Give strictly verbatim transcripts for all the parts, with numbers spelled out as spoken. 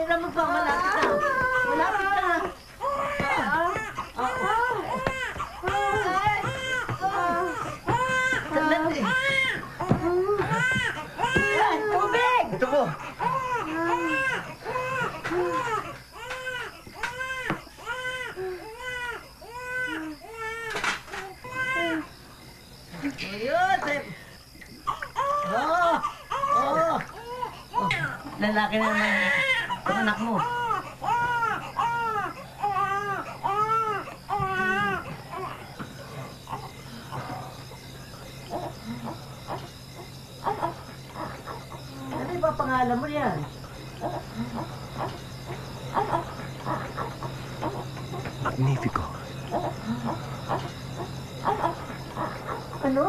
Pahiram mo pa, malapit na. Malapit na. Sandali. Ay, tubig! Ito po. Ayun, sir. Oo. Oo. Oh, lalaki na naman ang anak mo. Ano yung papangalan mo yan? Magnifico. Ano?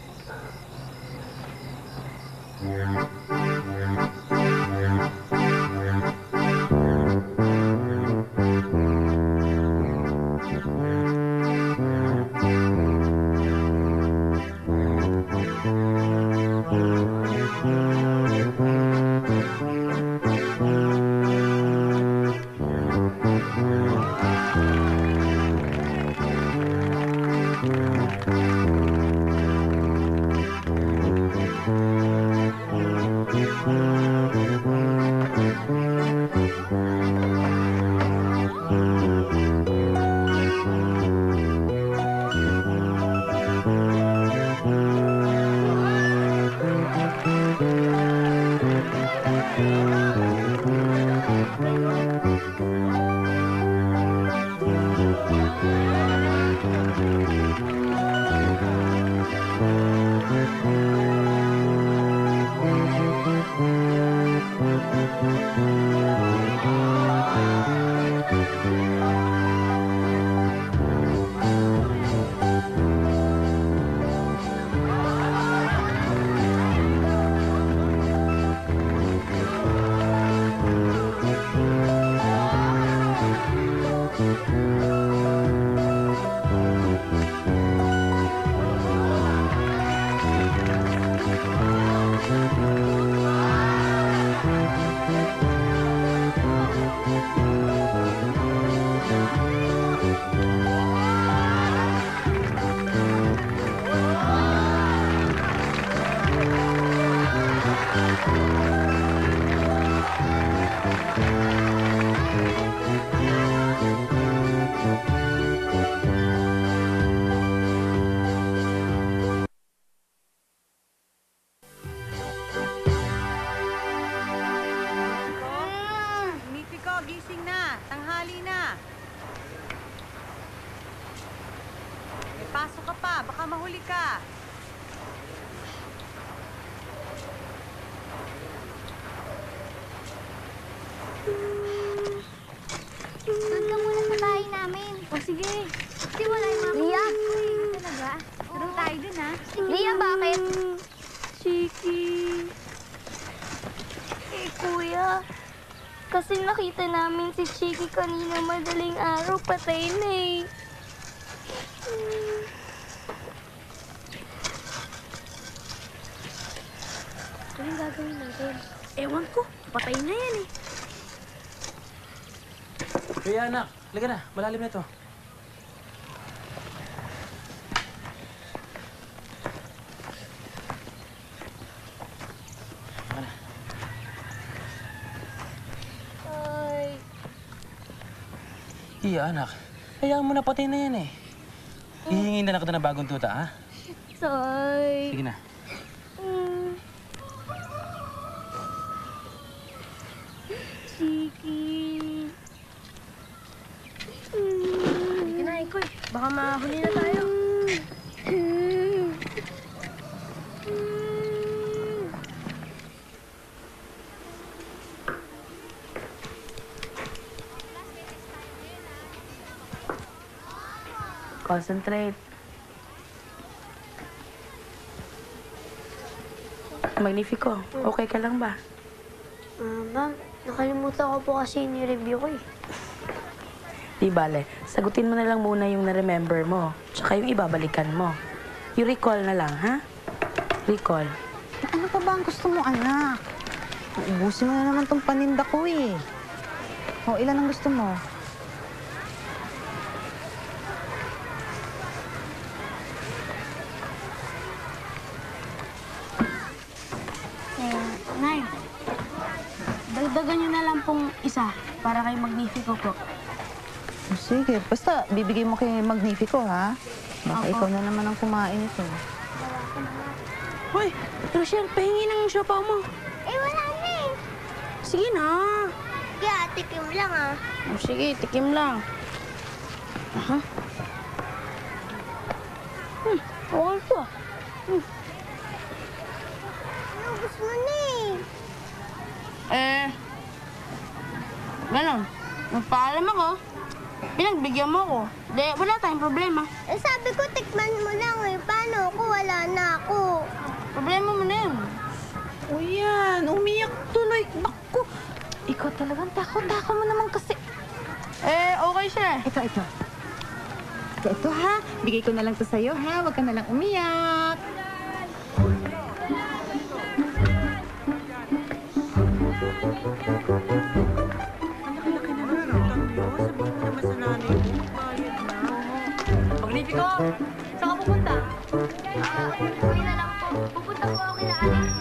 Gising na. Tanghali na. May pasok ka pa. Baka mahuli ka. Doon ka muna sa bahay namin. O sige. Kasi wala yung mama. Ria? Talaga? Tara tayo dun, ha? Ria, bakit? Chiki. Eh, kuya. Kasi nakita namin si Chiki kanina madaling araw, patay na eh. Ano yung gagawin natin? Ewan ko, patay na yan eh. Kaya anak, halika na. Malalim na ito. Ay. Iya, anak. Hayaan mo na, patay na yan eh. Hihingin na lang kita ng bagong tuta, ha? Tay. Sige na. Mm. Chiki. Sige na, Ikoy. Baka mahuli na tayo. Concentrate. Magnifico, okay ka lang ba? Ah, ma'am, nakalimutan ko po kasi ni-review ko eh. Di bale, sagutin mo na lang muna yung na-remember mo, tsaka yung ibabalikan mo. Yung recall na lang, ha? Recall. Ano pa ba ang gusto mo, anak? Ubusin mo na naman tong paninda ko eh. O, ilan ang gusto mo? Eh, Nay, dagdagan nyo na lang pong isa para kay Magnifico po. O, sige, basta bibigay mo kay Magnifico, ha? Baka Opo. ikaw na naman ang kumain ito. Hoy, Rochelle, pahingi ng siopaw mo. Eh, wala na eh. Sige na. Kaya, tikim lang ah. O, sige, tikim lang. Aha. Hmm, okay to. Ano gusto mo na eh? Eh, ganon. Nagpaalam ako. Pinagbigyan mo ako. Di, wala tayong problema. Eh, sabi ko, tikman mo lang eh. Paano ako? Wala na ako. Problema mo na yun. O yan, umiyak tuloy. Naku, ikaw talagang takot-takot mo naman kasi. Eh, okay siya. Ito, ito. Ito, ito ha. Bigay ko na lang to sa'yo ha. Huwag ka na lang umiyak. Magnifico, saan ka pupunta? Ah, uwi na lang po. Pupunta po ako kina Alex.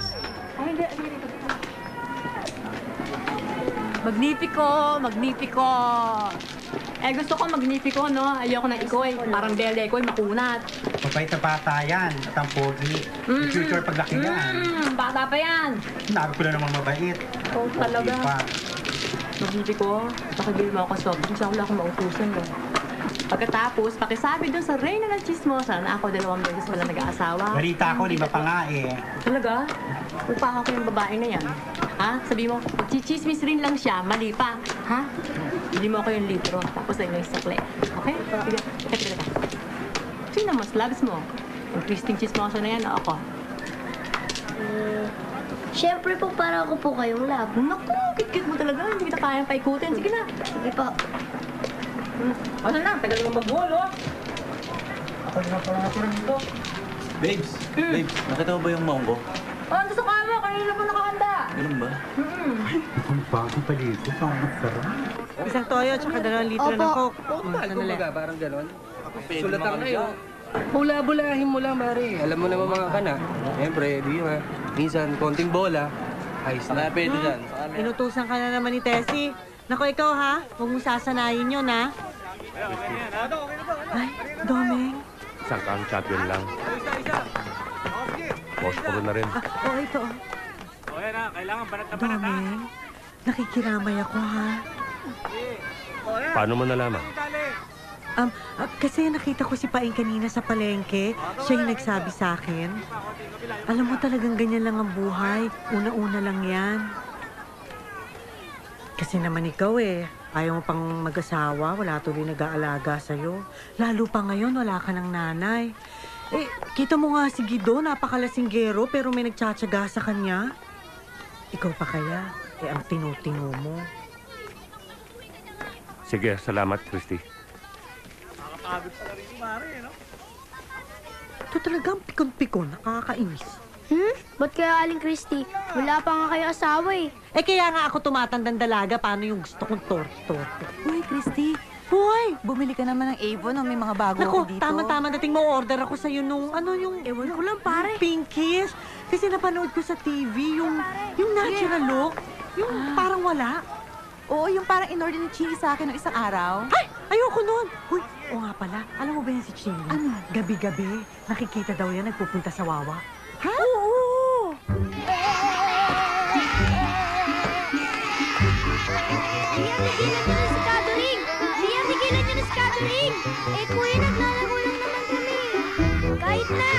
Magnifico, magnifico. Eh, gusto ko magnifico, no? Ayoko na ikoy. Parang bele ko'y makunat. Mabait na bata yan at ang pogi. In future paglaki yan. Mm, bata pa yan. Sinabi ko na naman mabait. Oh, talaga. Pogi pa. Magnifico, pakibili mo ako soft drinks. Ako wala akong mautusan, no? Pagkatapos, pakisabi dun sa Reyna ng Chismosa na ako dalawang beses pala nag-aasawa. Balita ko, lima pa nga eh. Talaga? Upahan ko yung babae na yan. Ha? Sabi mo, chichismis rin lang siya, mali pa. Ha? Bili mo ako yung litro, tapos ayun yung sakle. Okay? Sige, teka, teka, teka. Sino mas loves mo? Yung Christine Chismosa na yan o ako? Eh, syempre po, para ako po kayong love. Naku, kit-kit mo talaga. Hindi kita kayang paikutin. Sige na. Sige po. O, saan na? Tagal mo mag-wall, oh. Ako na pala natira nito. Babes, Hmm. babes, nakita mo ba yung maong ko? Oh, ando sa kama. Kanina pa nakahanda. Ganun ba? Ang bagong palito, ang masarap. Isang toyo at saka dalawang litro ng Opo. coke. Hmm, sandali. Parang gano'n. Sulatan kayo. Hula-bulahin mo lang, Mari. Alam mo naman mga kana. Siyempre, di ba? Minsan, konting bola. Ayos na. Pwede dyan. Sa amin. Inutusan ka na naman ni Tessie. Naku, ikaw ha, huwag mo sasanayin yun ha. Ay, Domeng. Isang kang champion lang. Boss ko na rin. Ah, oh, ito. Domeng, nakikiramay ako ha. Paano mo nalaman? Um, ah, kasi nakita ko si Paing kanina sa palengke. Siya yung nagsabi sa akin. Alam mo talagang ganyan lang ang buhay. Una-una lang yan. Kasi naman ikaw eh, ayaw mo pang mag-asawa, wala tuloy nag-aalaga sa'yo. Lalo pa ngayon, wala ka ng nanay. Eh, kita mo nga si Guido, napakalasinggero, pero may nagtsatsaga sa kanya. Ikaw pa kaya? Eh, ang tinutino mo. Sige, salamat, Christy. Ito talagang pikon-pikon, nakakainis. Hmm? Ba't kaya Aling Christy? Wala pa nga kayo asawa eh. Eh, kaya nga ako tumatandang dalaga, paano yung gusto kong torte-torte? Uy, Christy, Hoy! bumili ka naman ng Avon o may mga bago Naku, ako dito. tama-tama dating mo order ako sa'yo nung, ano yung... Ewan ko lang, pare. Pinkish. Kasi napanood ko sa T V yung, yung natural look. Yung parang wala. Oo, yung parang in-order ni Chili sa akin ng isang araw. Ay! Ayoko nun! Hoy, o nga pala, alam mo ba yan si Chini? Ano? Gabi-gabi, nakikita daw yan nagpupunta sa Wawa. Ha? Oo! Liam, tigilan niyo na si Kadoring! Liam, tigilan niyo na si Kadoring! Eh, kuya, naglalaro lang naman kami. Kahit na!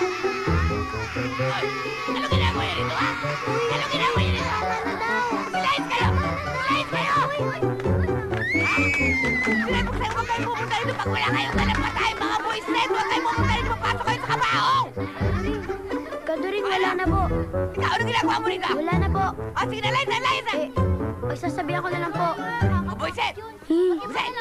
Ano ginagawa niya rito, ha? Ano ginagawa niya rito? Ano daw? Silayit kayo! Silayit kayo! Sinabi ko sa'yo, huwag kayo pupunta rito pag wala kayong dalawa tayo, mga boys red! Huwag kayo pupunta rito, magpasok kayo sa kabaong! Kadoring, wala na po. Ikaw, ano ginagawa mo rito? Wala na po. O, sige na, Liza, Liza! Eh, magsasabihan ko na lang po. O, boyset! Boyset!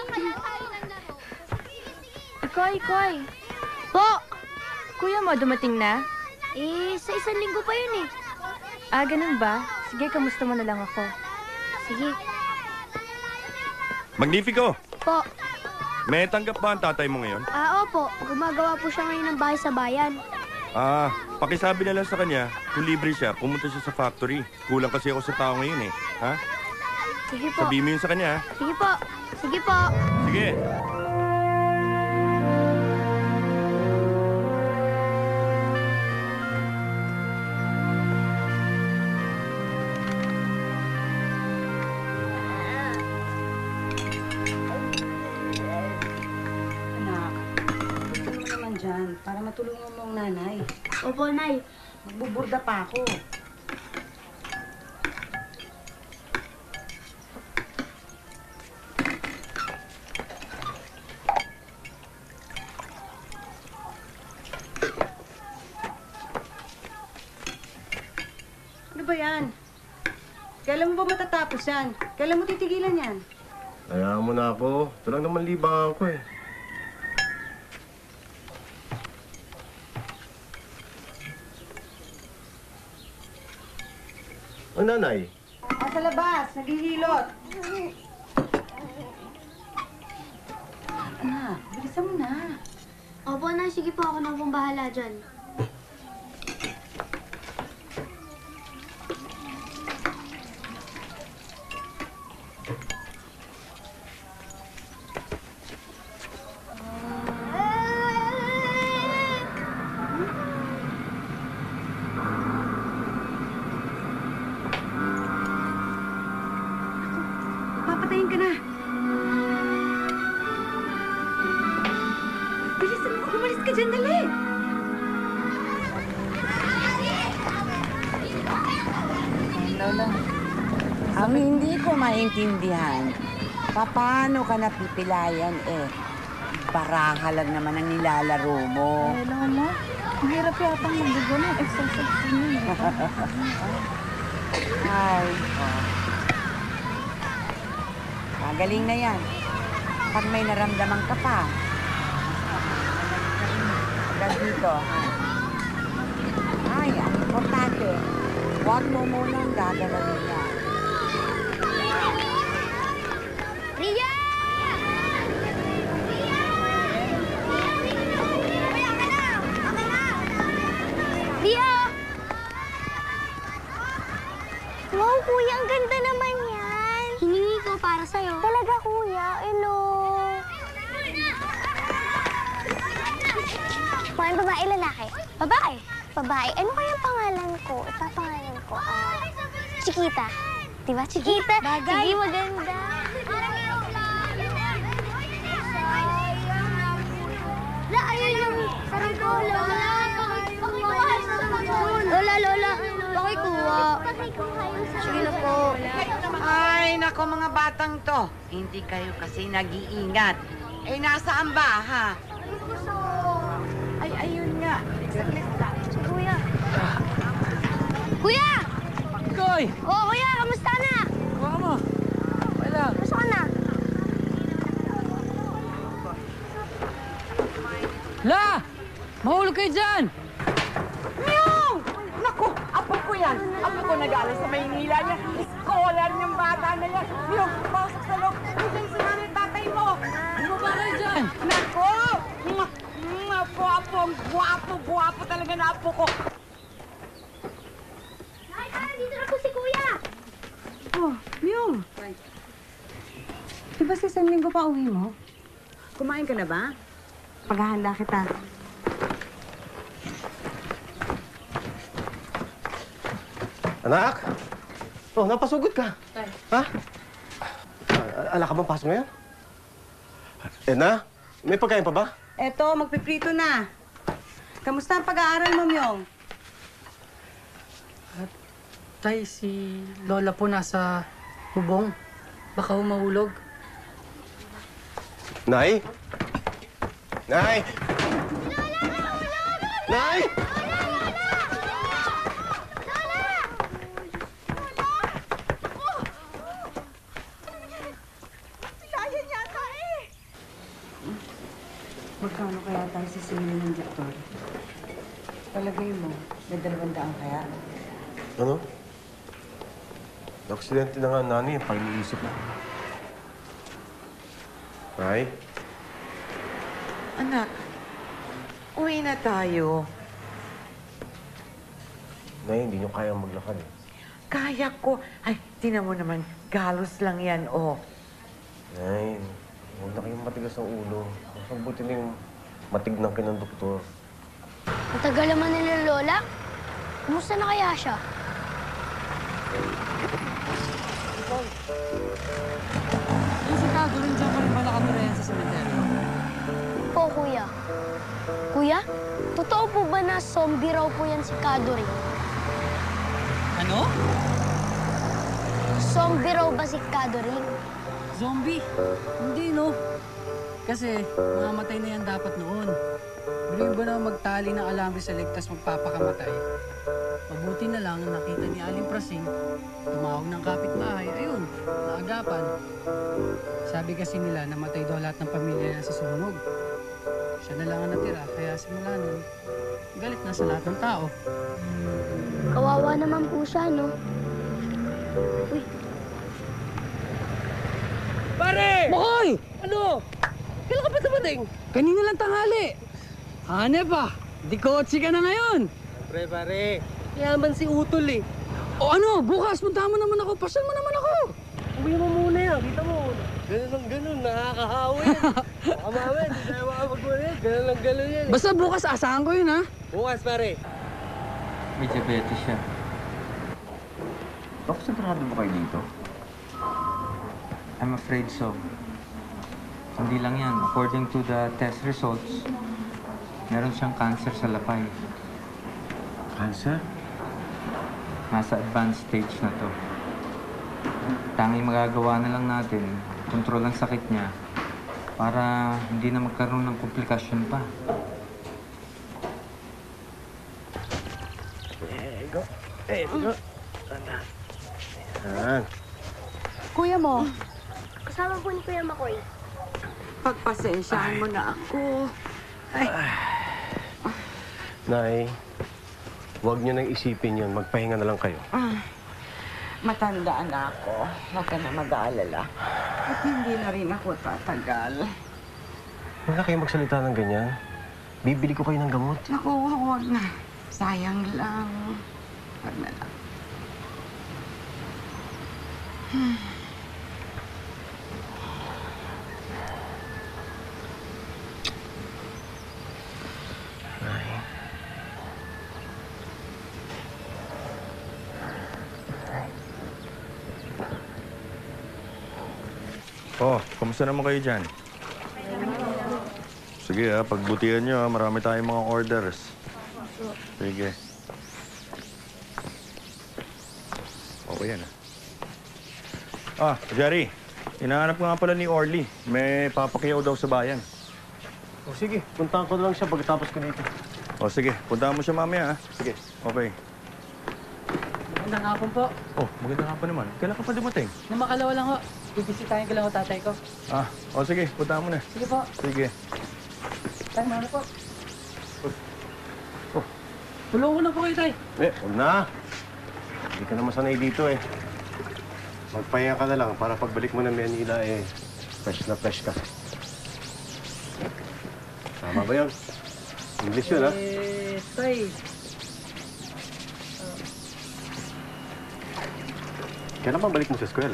Ikoy, Ikoy. Po! Kuya mo, dumating na? Eh, sa isang linggo pa yun eh. Ah, ganun ba? Sige, kamusta mo na lang ako. Sige. Magnifico! Po. May tanggap ba ang tatay mo ngayon? Ah, opo. Gumagawa po siya ngayon ng bahay sa bayan. Ah, pakisabi na lang sa kanya, kung libre siya, pumunta siya sa factory. Kulang kasi ako sa tao ngayon eh. Ha? Sige po. Sabihin mo yun sa kanya, ha? Sige po. Sige po. Sige. Anak, gusto mo naman dyan para matulungan mo ang nanay. Opo, Nay. Magbuburda pa ako. Ano ba yan? Kailan mo ba matatapos yan? Kailan mo titigilan yan? Hayaan mo na ako. Ito lang naman libangan ko eh. Ang nanay. Ah, sa labas. Naghihilot. Anak, bilisan mo na. Opo, Nay. Sige po. Ako na pong bahala dyan. Papatayin ka na. Bilisan mo. Umalis ka dyan, dali. Lola, ang hindi ko maintindihan, paano ka napipilayan eh? Baraha lang naman ang nilalaro mo. Eh, Lola, ang hirap yatang mag-go ng exercise niyo. Ay, oh. Magaling na yan. Pag may naramdaman ka pa, agad dito, ha? Ay, ang importante, huwag mo munang gagalawin yan. Ria! Ria! Wow, kuya, ang ganda naman yan. Hiningi ko para sa'yo. Talaga, kuya? Hello. Mga babae, lalaki? Babae. Babae. Ano kaya pangalan ko? Ipapangalan ko, ah, Chiquita. Diba, Chiquita? Bagay. Sige, maganda. La, ayun yung sarang ko, Lola. Lola, Lola. Pakikuha. Sige na po. Ay, nako mga batang to. Hindi kayo kasi nag-iingat. Eh, nasaan ba, ha? Ay, ayun nga. Kuya. Kuya! Koy! Oo, kuya, kamusta na? Kuha mo. Wala. Kamusta ka na? La! Mahulog kayo dyan! Miyong! Naku, apo ko yan. Apo ko nag-aaral sa Maynila niya. Scholar niyang bata na yan. Miyong, pasok sa loob. Hindi sa nanay tatay mo. Ano ba kayo dyan? Naku! Mwah! Mwah! Guwapo, ang guwapo, guwapo talaga na apo ko. Ay, ay, dito na po si kuya! Oh, Myung. Di ba sa isang linggo pa uwi mo? Kumain ka na ba? Paghahanda kita. Anak! Oh, napasugod ka. Ha? Ah, ala ka bang pasok ngayon? Eh na, may pagkain pa ba? Eto, magpiprito na. Kamusta ang pag-aaral mo, Myong? Tay, si Lola po nasa bubong. Baka humahulog. Nay? Nay! Nay! Magkano kaya tayo sisingilin ng doktor? Palagay mo, may dalawang daan kaya? Ano? Aksidente na nga nani, pag iniisip mo. Nay? Anak, uwi na tayo. Nay, hindi nyo kayang maglakad eh. Kaya ko. Ay, tinan mo naman, galos lang yan, oh. Nay, huwag na kayong matigas ang ulo. Mas mabuti na yung matignan kayo ng doktor. Matagal naman nila Lola. Kumusta na kaya siya? Yung si Kado rin dyan pa rin pala kami rin sa cemetery. Po, kuya. Kuya, totoo po ba na zombie raw po yan si Kadori? Ano? Zombie raw ba si Kadori? Zombie? Hindi, no? Kasi, mamamatay na yan dapat noon. Biro ba na magtali ng alambre sa ligtas magpapakamatay? Mabuti na lang nakita ni Aling Prasing, tumawag ng kapitbahay, ayun, naagapan. Sabi kasi nila namatay daw lahat ng pamilya niya sa sunog. Siya na lang ang natira, kaya simula nun, galit na sa lahat ng tao. Kawawa naman po siya, no? Uy. Pare! Boy! Ano? Kailan ka pa dumating? Kanina lang tanghali. Hane pa, di kotse ka na ngayon. Pre, pare. Yaman si Utol eh. O ano, bukas, puntahan mo naman ako. Pasyal mo naman ako. Uwi mo muna yan. Kita mo. Ganun lang ganun. Nakakahawa yan. Baka mama, hindi tayo makapag-ulit. Ganun lang ganun yan. Basta bukas, asahan ko yun, ha? Bukas, pare. May diabetes siya. Dok, sigurado ba kayo dito? I'm afraid so. Hindi lang yan. According to the test results, meron siyang cancer sa lapay. Cancer? Nasa advanced stage na to. Tanging magagawa na lang natin, kontrol ang sakit niya para hindi na magkaroon ng komplikasyon pa. There you go. There you go. Yan. Kuya mo, Kasama po ni Kuya Makoy. pagpasensyahan mo na ako. Ay, Nay, huwag niyo nang isipin yun. Magpahinga na lang kayo. ah, matanda na ako. Huwag ka na mag-aalala. At hindi na rin ako tatagal. Huwag na kayo magsalita ng ganyan. Bibili ko kayo ng gamot. Naku, huwag na. Sayang lang. Huwag na lang. Hmm. Oh, kamusta naman kayo dyan? Sige ha, pagbutihan nyo ha. Marami tayong mga orders. Sige. Okay yan ha. Ah, Jerry. Hinahanap ko nga pala ni Orly. May papakiyaw daw sa bayan. O sige, puntahan ko na lang siya pagkatapos ko dito. O sige, puntahan mo siya mamaya ha. Sige. Okay. Magandang hapon po. Oh, maganda nga pa naman. Kailan ka pa dumating? Na makalawa lang ho. Bibisitahin ko lang ho tatay ko. Ah, o sige, puntahan mo na. Sige po. Sige. Tay, muna po. Tulungan ko na po kayo, tay. Eh, huwag na. Hindi ka naman sanay dito eh. Magpahinga ka na lang para pagbalik mo ng Manila eh, fresh na fresh ka. Tama ba yun? English yun, ha? Eh, tay. Kailan pa balik mo sa eskwela?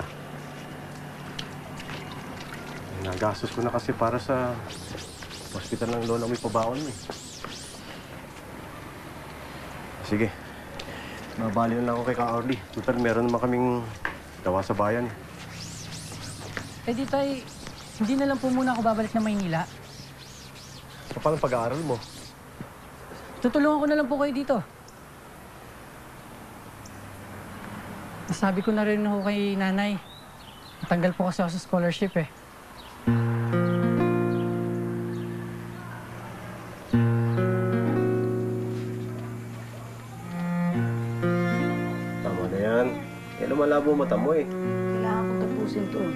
Nagastos ko na kasi para sa hospital ng lola mo yung pabaon mo eh. Sige. Mabali na lang ako kay Ka-Orly. Total, meron naman kaming gawa sa bayan. Eh di tay, hindi na lang po muna ako babalik na Maynila. So, paano pag-aaral mo? Tutulungan ko na lang po kayo dito. Nasabi ko na rin ho kay nanay. Natanggal po kasi ako sa scholarship eh. Tama na yan. Kailan malabo mata mo eh. Kailangan ko tapusin to.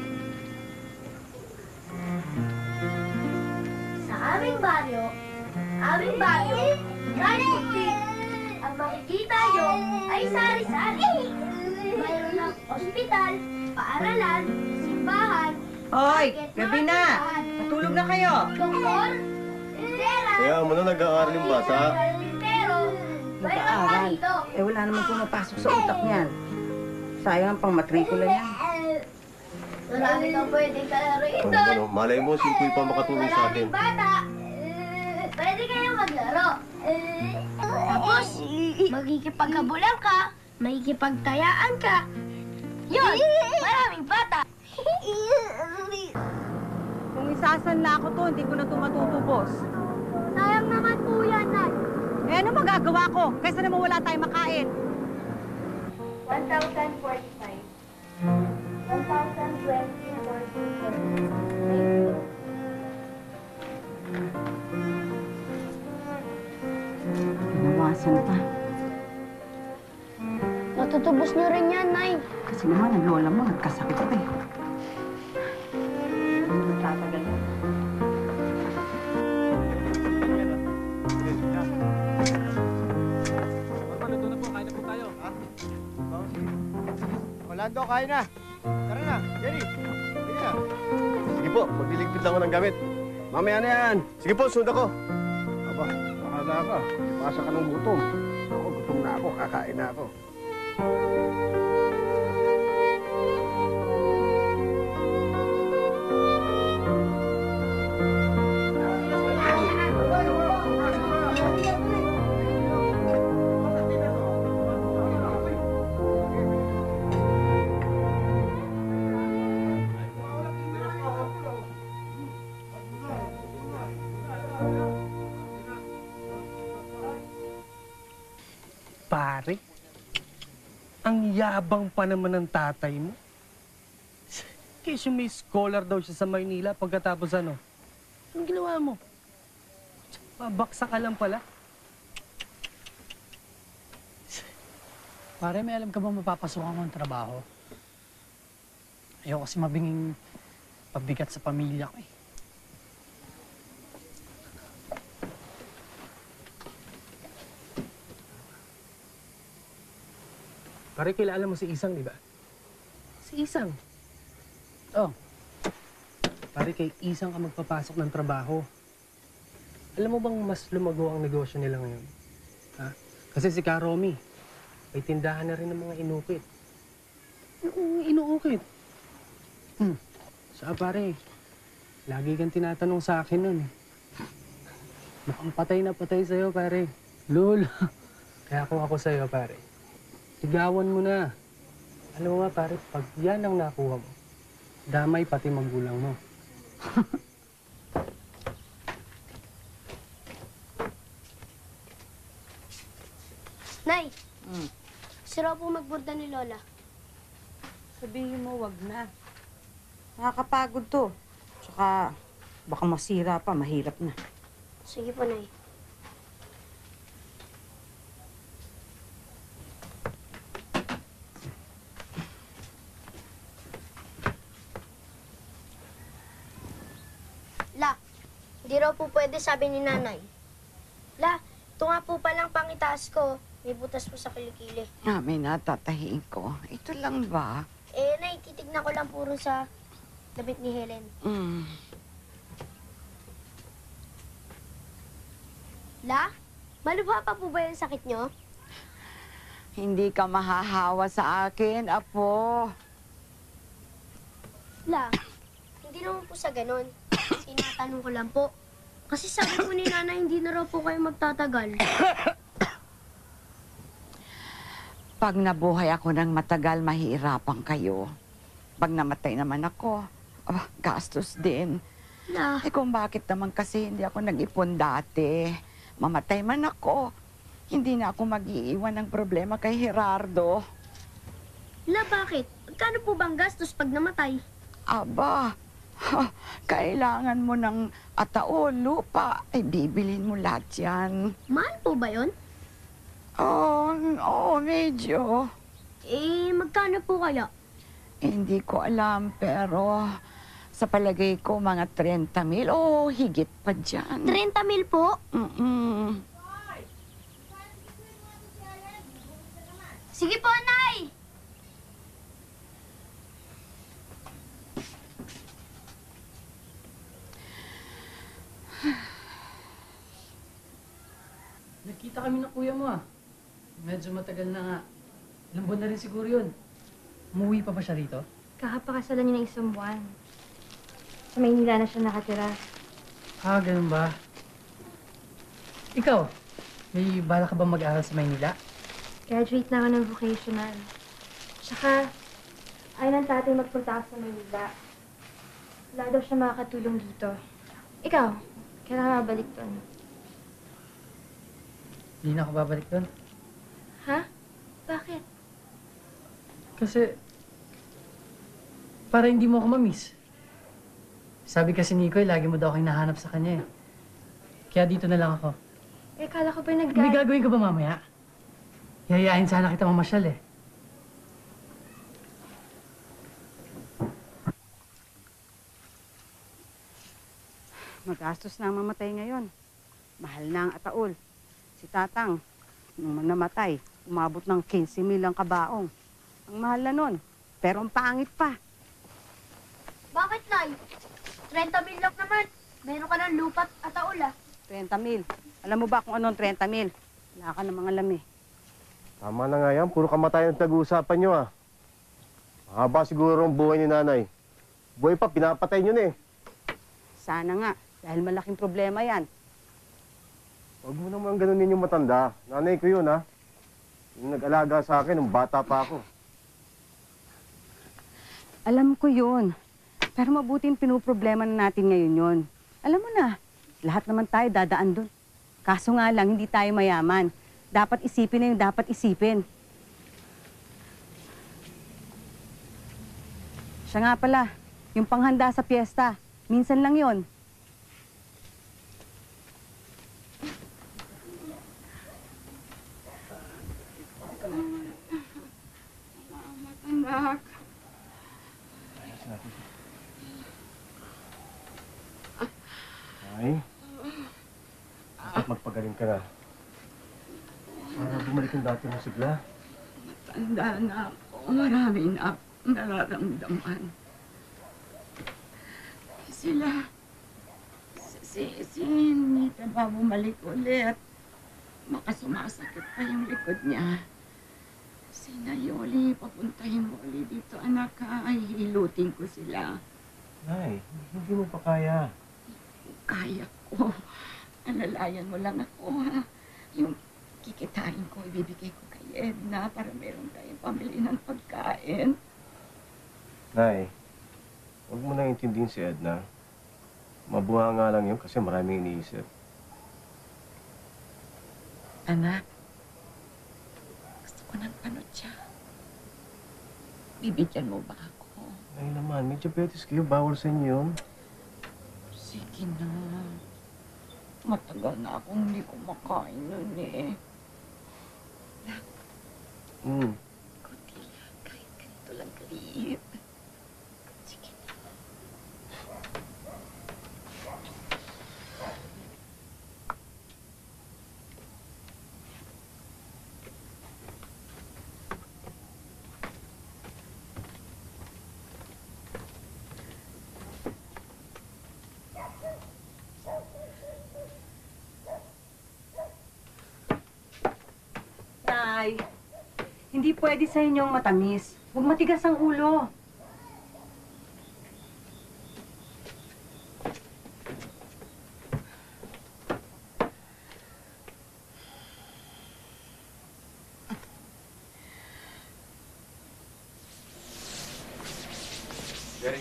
Sa aming baryo, aming baryo, Gary ang makikita nyo ay sari-sari. Mayroon ng ospital, paaralan, simbahan, Hoy, market, gabi mga na. tindahan, Matulog na kayo. Doktor? Lindera? Kaya mo na nag-aaral yung bata. Lindero? Mag-aaral. Eh, wala naman pumapasok sa utak niyan. Sayang ang pang-matrikula niya. Marami kang pwedeng kalaro ito. Ano, ano, malay mo, si Kuy pa makatulong sa atin. Maraming bata. Eh, Pwede kayong maglaro. Eh, Tapos, magkikipaghabulan ka, makikipagtayaan ka. Yun! Maraming bata. Kung isasanla ako to, hindi ko na ito matutubos. Sayang naman po yan, Nay. Eh, ano magagawa ko? Kaysa naman wala tayong makain. one thousand forty-five. one thousand twenty, forty-four. Pinawasan pa. Matutubos niyo rin yan, Nay. Kasi naman, ang lola mo, nagkasakit pa eh. Ano magtatagal mo? Orlando, kain na. Tara na, Jerry. Sige na. Sige po, magliligpit lang ako ng gamit. Mamaya na yan. Sige po, sunod ako. Aba, bahala ka. Pasa ka ng gutom. Ako, gutom na ako. Kakain na ako. Pare, ang yabang pa naman ng tatay mo. Kasi may scholar daw siya sa Maynila pagkatapos ano. Anong ginawa mo? Babaksa ka lang pala. Pare, may alam ka bang mapapasukan mo ang trabaho? Ayaw kasi mabinging pabigat sa pamilya ko eh. Pare, kilala mo si Isang, di ba? Si Isang. Oh. Pare, kay Isang ka magpapasok ng trabaho. Alam mo bang mas lumago ang negosyo nila ngayon? Ha? Kasi si Karomi, may tindahan na rin ng mga inukit. Yung inuukit. Hmm. Sa pare, lagi kang tinatanong sa akin nun. Mukhang patay na patay sa'yo, pare. Lol. Kaya kung ako sa'yo, pare, sigawan mo na. Alam mo nga, pare, pag yan ang nakuha mo, damay pati magulang mo. Nay, mm. sira po magborda ni Lola. Sabihin mo, wag na. Nakakapagod to. Tsaka, baka masira pa, mahirap na. Sige po, Nay. La, hindi raw po pwede sabi ni Nanay. La, ito nga po palang pangitaas ko. May butas po sa kilikili. Ah, may natatahiin ko. Ito lang ba? Eh, Nay, titignan ko lang puro sa damit ni Helen. Mm. La, malubha pa po ba yung sakit nyo? Hindi ka mahahawa sa akin, Apo. La, hindi naman po sa ganun. Sinatanong ko lang po. Kasi sabi po ni Nanay, hindi na raw po kayo magtatagal. Pag nabuhay ako ng matagal, mahihirapan kayo. Pag namatay naman ako, oh, gastos din. La. Eh kung bakit naman kasi hindi ako nag-ipon dati. Mamatay man ako, hindi na ako mag-iiwan ng problema kay Gerardo. La, bakit? Magkano po bang gastos pag namatay? Aba, ha, kailangan mo ng atao, lupa. Ay, bibilin mo lahat yan. Mahal po ba yun? Oo, oh, oh, medyo. Eh, magkano po kaya? Hindi ko alam, pero sa palagay ko, mga thirty mil o oh, higit pa dyan. thirty mil po? Mm-mm. Sige po, Nay! Nagkita kami ng kuya mo ah. Medyo matagal na nga. Ilang buwan na rin siguro yun. Umuwi pa ba siya rito? Kakapakasalan niya ng isang buwan. Sa Maynila na siya nakatira. Ah, ganun ba? Ikaw, may bala ka ba mag-aaral sa Maynila? Graduate na ako ng vocational. Tsaka, ayaw ng tatay magpunta ako sa Maynila. Wala daw siya makakatulong dito. Ikaw, kailangan mabalik doon. Hindi na ako babalik doon. Ha? Bakit? Kasi, para hindi mo ako mamiss. Sabi kasi ni Koy, lagi mo daw ako hinahanap sa kanya eh. Kaya dito na lang ako. Eh, kala ko ba nag- May gagawin ka ba mamaya? Yayayain sana kita mamasyal eh. Magastos na ang mamatay ngayon. Mahal na ang ataol. Si Tatang, nung namatay, umabot ng quince mil ang kabaong. Ang mahal na nun, pero ang pangit pa. Bakit, Nay? thirty mil lang naman. Meron ka ng lupat at taul, ah. thirty mil. Alam mo ba kung anong thirty mil? Wala ka namang alam eh. Tama na nga yan. Puro kamatayan ang tag-uusapan nyo, ah. Mahaba siguro ang buhay ni nanay. Buhay pa, pinapatay nyo na eh. Sana nga, dahil malaking problema yan. Huwag mo naman ganunin yung matanda. Nanay ko yun, ha? Yung nag-alaga sa akin, nung bata pa ako. Alam ko yun. Pero mabuting pinuproblema na natin ngayon yun. Alam mo na, lahat naman tayo dadaan dun. Kaso nga lang, hindi tayo mayaman. Dapat isipin na yung dapat isipin. Siya nga pala, yung panghanda sa piyesta, minsan lang yon. Anak. Ay, dapat magpagaling ka na. Para bumalik yung dati mo sigla. Matanda na ako. Marami na akong nararamdaman. Sila, si, si Nita ba bumalik ulit? Makasumasakit pa yung likod niya. Si Nayoli, papuntahin mo ulit dito, anak ha. Ay, hilutin ko sila. Nay, hindi mo pa kaya. Kaya ko. Alalayan mo lang ako, ha? Yung kikitain ko, ibibigay ko kay Edna para meron tayong pamili ng pagkain. Nay, huwag mo na intindihin si Edna. Mabuha nga lang yun kasi maraming iniisip. Anak, gusto ko ng panutya. Bibigyan mo ba ako? Ay naman, medyo betis kayo. Bawal sa inyo yun. Sige na. Matagal na akong hindi kumakain nun eh. Hmm. Kunti lang, kahit ganito lang kaliit. Sige na. Nay, hindi pwede sa inyong matamis. Huwag matigas ang ulo. Jerry.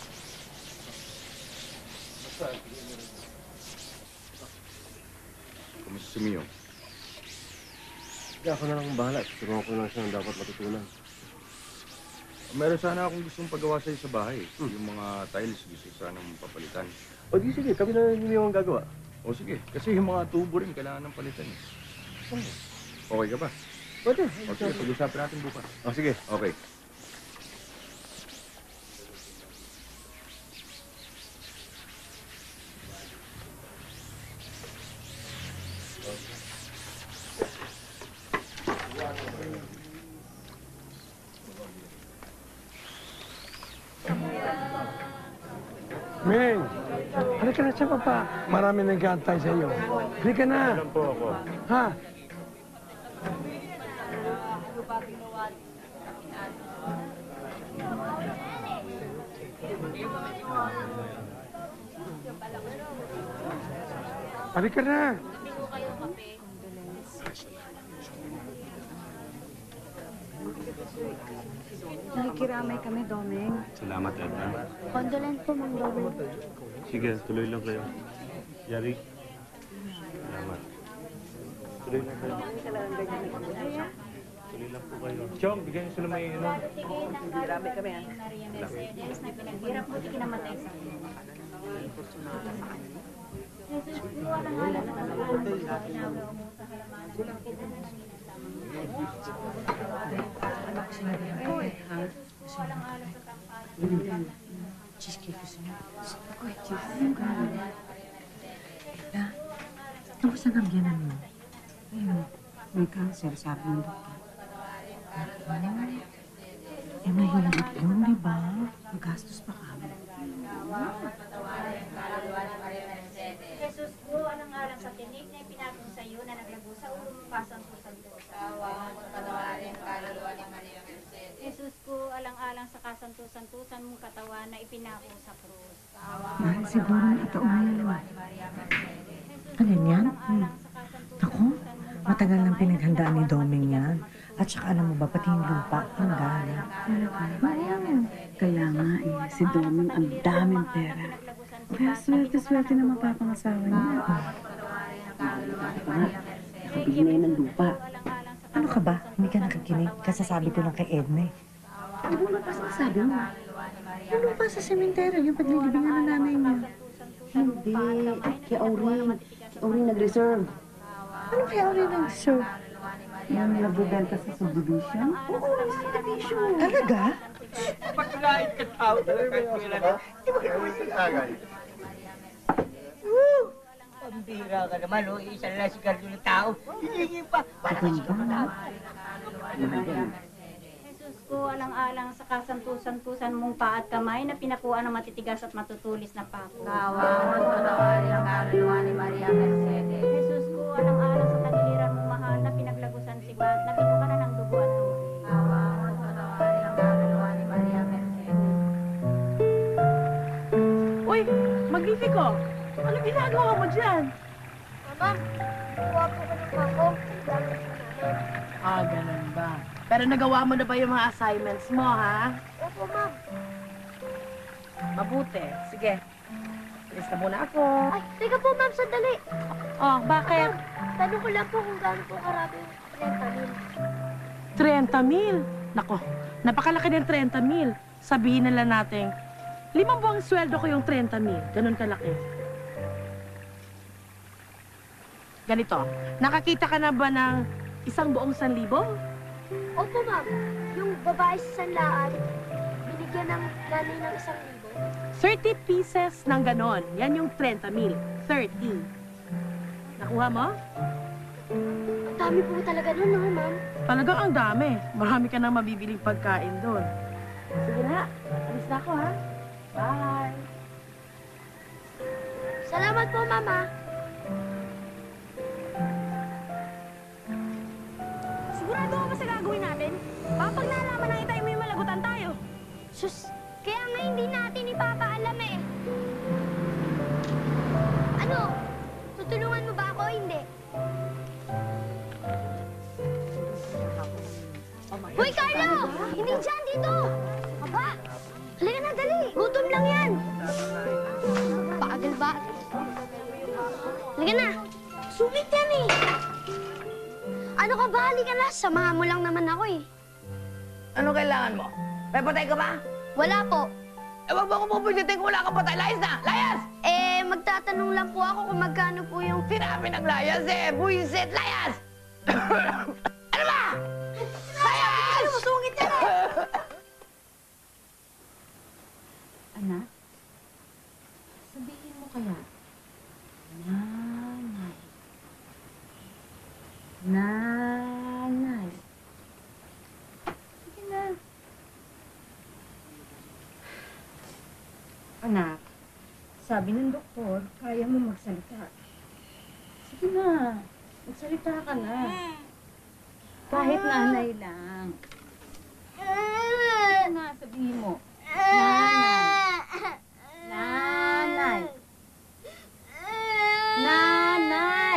Kumusta si Mio? Kaya ako na lang ang bahala. Turuan ko lang siya ng dapat matutunan. Meron sana akong gustong pagawa sa'yo sa bahay. Yung mga tiles gusto sanang papalitan. O di sige, kami na hindi yung gagawa. O sige, kasi yung mga tubo rin kailangan ng palitan. Eh. Okay ka ba? Pwede. O sige, pag-usapan natin bukas. O sige. Okay. Ming! Halika Halika na siya, Papa. Marami nag-aantay sa iyo. Halika na. Alam po ako. Ha? Halika na. Nakikiramay kami, Domeng. Salamat, Edna. Condolence po, Mang Domeng. Sige, tuloy lang kayo. Yari. Salamat. Tuloy lang kayo. Tuloy lang po kayo. Chong, bigyan niyo sila may ano. Marami kami, ha? Mercedes na pinaghirap mo, di kinamatay sa akin. Jesus, buwa ng alam na naman. Cheesecake gusto niyo? Uy, cheesecake. Tita, kamusta ang biyanan mo? Ayun, may cancer, sabi ng doktor. Eh, mahirap yun, di ba? Magastos pa kami. Jesus ko, anong alam sa tinig na ipinatong sa iyo na naglago sa ulo mo pasang susag ko. Jesus ko, alang-alang sa kasantusan-tusan mong katawan na ipinako sa krus. Mahal, siguro na ito umayan. Alin yan? Hmm. Ako? Matagal nang pinaghandaan ni Doming yan. At saka alam mo ba, pati yung lupa, ang galing. Hmm. Kaya nga eh, si Doming ang daming pera. Kaya swerte-swerte na mapapangasawa niya. Pa, nakabili na yun ng lupa. Ano ka ba? Hindi ka nakikinig. Kasasabi ko lang kay Edna eh. Ano nga pa sabi mo? Yung lupa sa sementeryo, yung paglilibingan ng nanay niya. Hindi. Kay Auring. Kay Auring nag-reserve. Ano kay Auring nag-reserve? Yung nagbibenta sa subdivision? Oo, sa subdivision. Talaga? Pagkain ka tao, talaga yung kailan. Di ba kayo may sagay? Pambira ka naman, o. Isa na si Carlo ng tao. Hihingin pa. Para kasi ka pa. Jesus ko, alang-alang sa kasantusan-tusan mong paa at kamay na pinakuan ng matitigas at matutulis na pako. Kawawan mo na Maria Carlo ni Maria Mercedes. Jesus ko, alang-alang sa tagiliran mong mahal na pinaglagusan si Bat na binuka na ng dugo at tubig. Kawawan mo na Maria Carlo ni Maria Mercedes. Uy, Magnifico! Ano ginagawa mo dyan? Mama, kuha po ko ng pako. Ah, ganun ba? Pero nagawa mo na ba yung mga assignments mo, ha? Opo, ma'am. Mabuti. Sige. Alis na muna ako. Ay, teka po, ma'am, sandali. Oh, bakit? Ma'am, tanong ko lang po kung gaano po karami yung trenta mil. trenta mil? Nako, napakalaki ng trenta mil. Sabihin na lang natin, limang buwang sweldo ko yung trenta mil. Ganun kalaki. Ganito, nakakita ka na ba ng isang buong sanlibo? Opo, ma'am. Yung babae sa sanlaan, binigyan ng nanay ng isang libo. thirty pieces ng ganon. Yan yung trenta mil. thirty. Nakuha mo? Ang dami po talaga nun, no, ma'am? Talagang ang dami. Marami ka nang mabibiling pagkain doon. Sige na. Alis na ako, ha? Bye. Salamat po, mama. Sigurado ka ba sa gagawin natin? Baka pag nalaman ng itay mo yung malagutan tayo. Sus, kaya nga hindi natin ipapaalam eh. Ano? Tutulungan mo ba ako? Hindi. Hoy, Carlo! Hindi dyan, dito! Aba! Halika na, dali! Gutom lang yan! Paagal ba? Halika na! Sumit yan eh! Ano ka ba? Halika na! Samahan mo lang naman ako eh. Ano kailangan mo? May patay ka ba? Wala po. Eh, wag mo akong pupusitin kung wala kang patay. Layas na! Layas! Eh, magtatanong lang po ako kung magkano po yung... Sinabi ng layas eh! Buisit! Layas! Ano ba? Layas! Ano, masungit yan eh! Anak, sabihin mo kaya, nanay, nanay. Sige na. Anak, sabi ng doktor, kaya mo magsalita. Sige na, magsalita ka na. Kahit nanay lang. Sige na, sabihin mo. Nanay. Nanay. Nanay!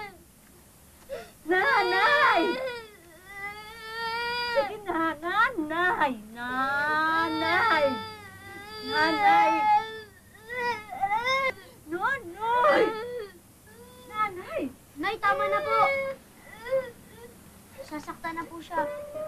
Nanay! Sige na, nanay! Nanay! Nanay! Nonoy! Nanay! Nay, tama na po. Sasaktan na po siya.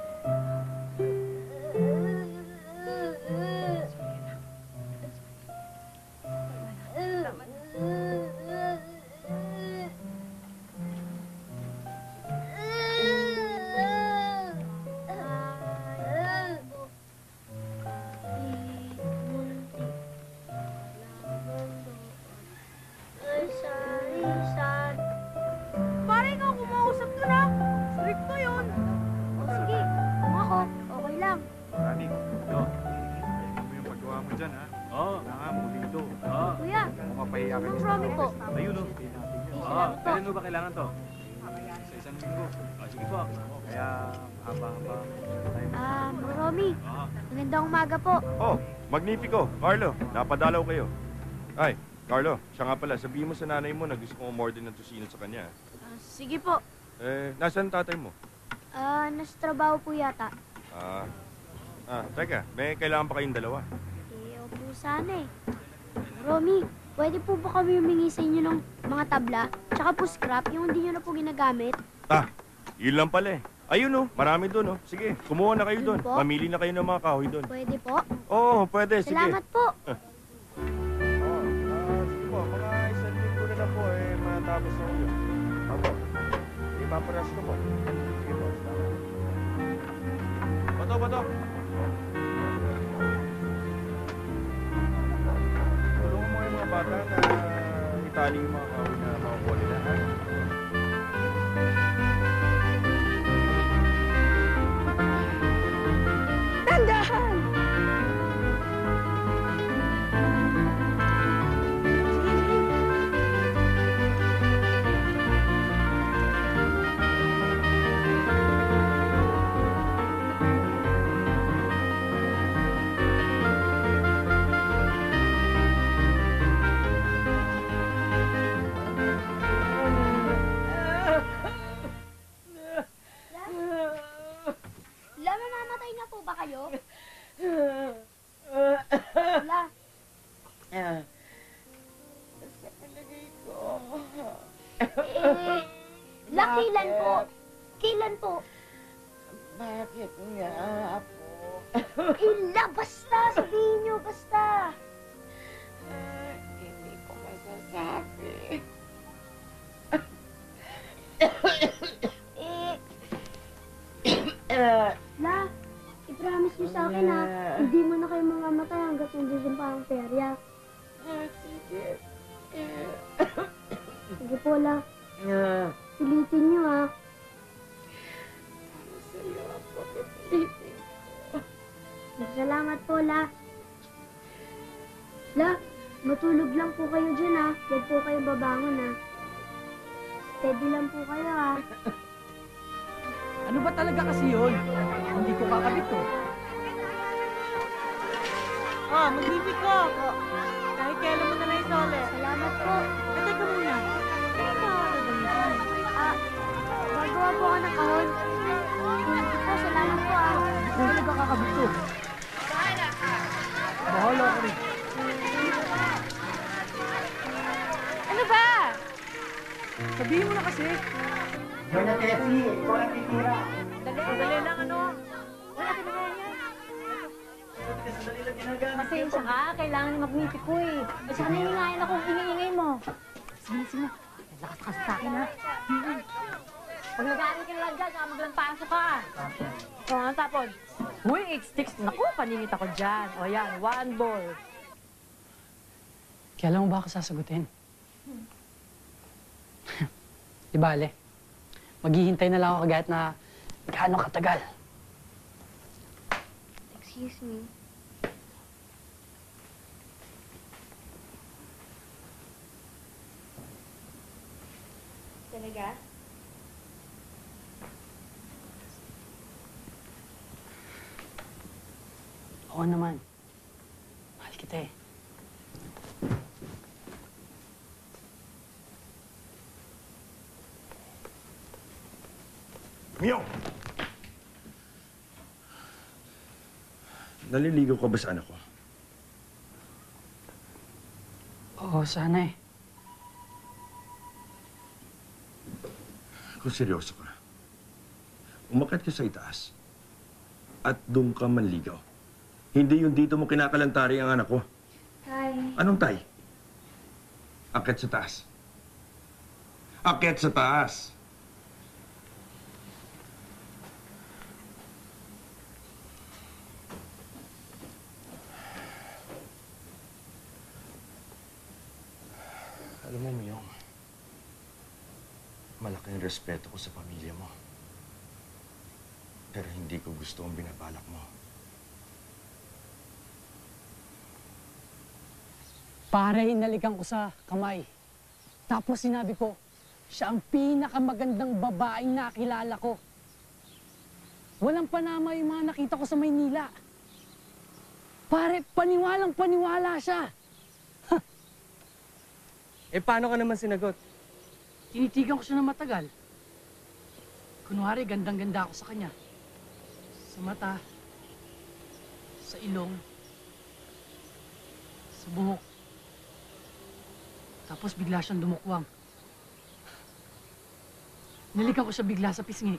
Pare, ikaw kumausap doon ha. Strict na yun. O sige, kung ako, okay lang. Rani, ito. Tingnan mo yung paggawa mo dyan, ha? Oo. Kailangan mo dito. Oo. Kuya, Kung mapahiya ka anong sa Romy po? Ayun, oh. Oo, kailan mo ba kailangan to? Sa isang linggo. O, sige po. Kaya mahaba-haba. Ah, Romy, magandang umaga po. Oh, Magnifico. Carlo, napadalaw kayo. Ay, Carlo, siya nga pala, sabihin mo sa nanay mo na gusto kong umorder ng tusino sa kanya. Ah, sige po. Eh, nasaan tatay mo? Ah, nasa trabaho po yata. Ah, ah, teka, may kailangan pa kayong dalawa. Eh, opo sana eh. Romy, pwede po ba kami humingi sa inyo ng mga tabla? Tsaka po scrap, yung hindi nyo na po ginagamit? Ah, yun lang pala eh. Ayun oh, marami doon oh. Sige, kumuha na kayo doon. po? Mamili na kayo ng mga kahoy doon. Pwede po? Oo, pwede. Sige. Salamat po. Ah. Oh, ah, sige po, mga isang linggo na lang po eh, matapos na yun. Ako, ipaparas ko po. Sige po, salamat. Bato, bato. Tulungan mo yung mga bata na itali yung mga kahoy na makukuha nila. Ha? Tandahan! La, mamamatay na po ba kayo? La, Sa palagay ko. eh, La, kailan po? Kailan po? Bakit nga po? Eh, La, basta! Sabihin nyo, basta! Hindi ko masasabi. Eh, La, i-promise nyo sa akin ha, hindi mo na kayo mamamatay hanggat nandiyan pa ang perya. Ah, sige. Sige po, La. Pilitin nyo ha. Sa'yo ako pipilitin ko. Salamat po, La. La, matulog lang po kayo dyan ha. Huwag po kayo babangon ha. Steady lang po kayo ha. Ano ba talaga kasi yun? Hindi ko kakabit to. Ah, magbibig ko. Kahit kailan mo na lang isole. Salamat po. Eh, teka muna. Ano ba ako gamitin? Ah, gagawa po ako ng kahon. Thank you po, salamat po ah. Hindi ko talaga kakabit to. Bahala ka rin. Ano ba? Sabihin mo na kasi. Dona Tessie, ikaw ang titira. Dali, dali lang ano. Wala ka na yan. Pasensya ka, kailangan ni Magnifico eh. At saka nahingayan ako kung ingay-ingay mo. Sige, sige. Lakas ka sa akin ha. Pag nag-aaral ka na lang dyan, saka maglampaso ka. O, ang tapon. Uy, eight sticks. Naku, paningit ako dyan. O yan, one ball. Kailan mo ba ako sasagutin? Di bale. Maghihintay na lang ako kahit na gaano katagal. Excuse me. Talaga? Oo naman. Mahal kita eh. Miyong! Naliligaw ka ba sa anak ko? Oo, sana eh. Kung seryoso ka, umakyat ka sa itaas at doon ka manligaw. Hindi yung dito mo kinakalantari ang anak ko. Tay. Anong tay? Akyat sa taas. Akyat sa taas. Alam mo, Miyong, malaking respeto ko sa pamilya mo. Pero hindi ko gusto ang binabalak mo. Pare, hinalikan ko sa kamay. Tapos sinabi ko, siya ang pinakamagandang babaeng nakilala ko. Walang panama yung mga nakita ko sa Maynila. Pare, paniwalang paniwala siya. Eh, paano ka naman sinagot? Tinitigan ko siya ng matagal. Kunwari, gandang-ganda ako sa kanya. Sa mata, sa ilong, sa buhok. Tapos bigla siyang dumukwang. Nalikan ko siya bigla sa pisngi.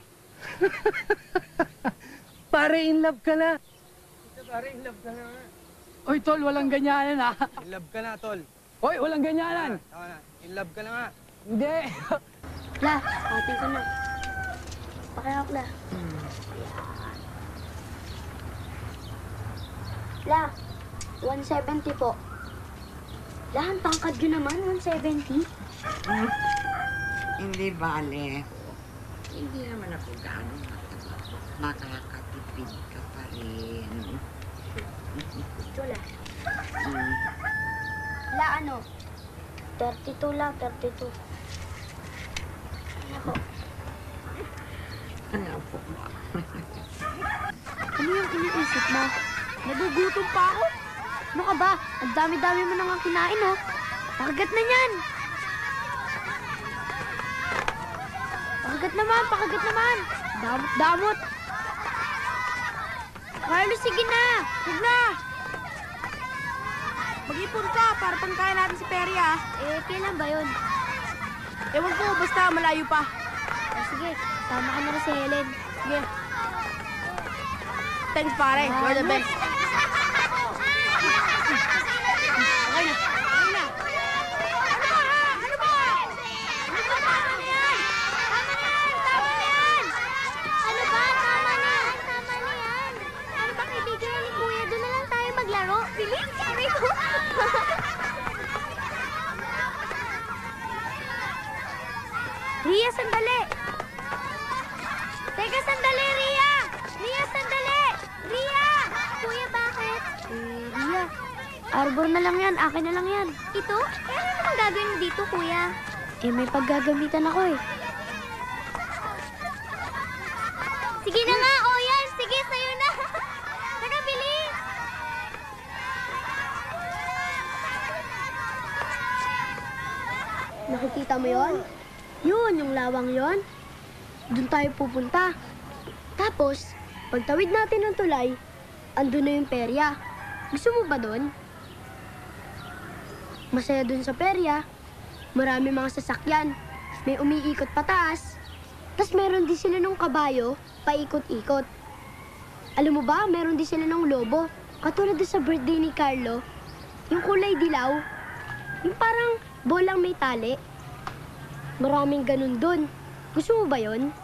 Pare, in love ka na. Pare, in love ka na. Oy, tol, walang ganyanan ha. In love ka na, tol. Oy, walang ganyanan. Tama na. In love ka na nga. Hindi. La, atin ko na. Pakihawak na. La, one seventy po. La, ang tangkad yun naman, one seventy. Hmm? Hindi bale. Hindi naman ako gaano mataba. Makakatipid ka pa rin. Ito la. Hmm. La, ano? thirty-two la, thirty-two. Ano po? Ano po ba? Ano yung iniisip mo? Nagugutom pa ako. Ano ka ba? Ang dami-dami mo nang kinain, oh. Pakagat na yan. Pakagat naman, pakagat naman. Damot-damot. Carlos, sige na. Huwag na. Mag-ipon ka para pangkain natin si Perry, ah. Eh, kailan ba yun? Ewan ko, basta malayo pa. Oh, sige, tama ka na rin si Helen. Sige. Thanks, pare. You're the best. Okay na. Okay na. Ano ba, ha? Ano ba? Ano ba? Tama na yan. Tama na yan. Tama na yan. Ano ba? Tama na yan. Tama na yan. Ano ba, kaibigan ni Kuya? Doon na lang tayo maglaro. Bilis, sorry ko. Ria, sandali! Teka, sandali, Ria! Ria, sandali! Ria! Kuya, bakit? Eh, Ria, arbor na lang yan. Akin na lang yan. Ito? Eh, ano naman gagawin mo dito, Kuya? Eh, may paggagamitan ako eh. Sige na nga, oh yan! Sige, sa'yo na! Tara, bilis! Nakikita mo yon? Yun, yung lawang yon. Doon tayo pupunta. Tapos, pagtawid natin ng tulay, andun na yung perya. Gusto mo ba doon? Masaya doon sa perya. Marami mga sasakyan. May umiikot pataas. Tapos meron din sila ng kabayo, paikot-ikot. Alam mo ba, meron din sila ng lobo. Katulad doon sa birthday ni Carlo. Yung kulay dilaw. Yung parang bolang may tali. Maraming ganun doon. Gusto mo ba yon?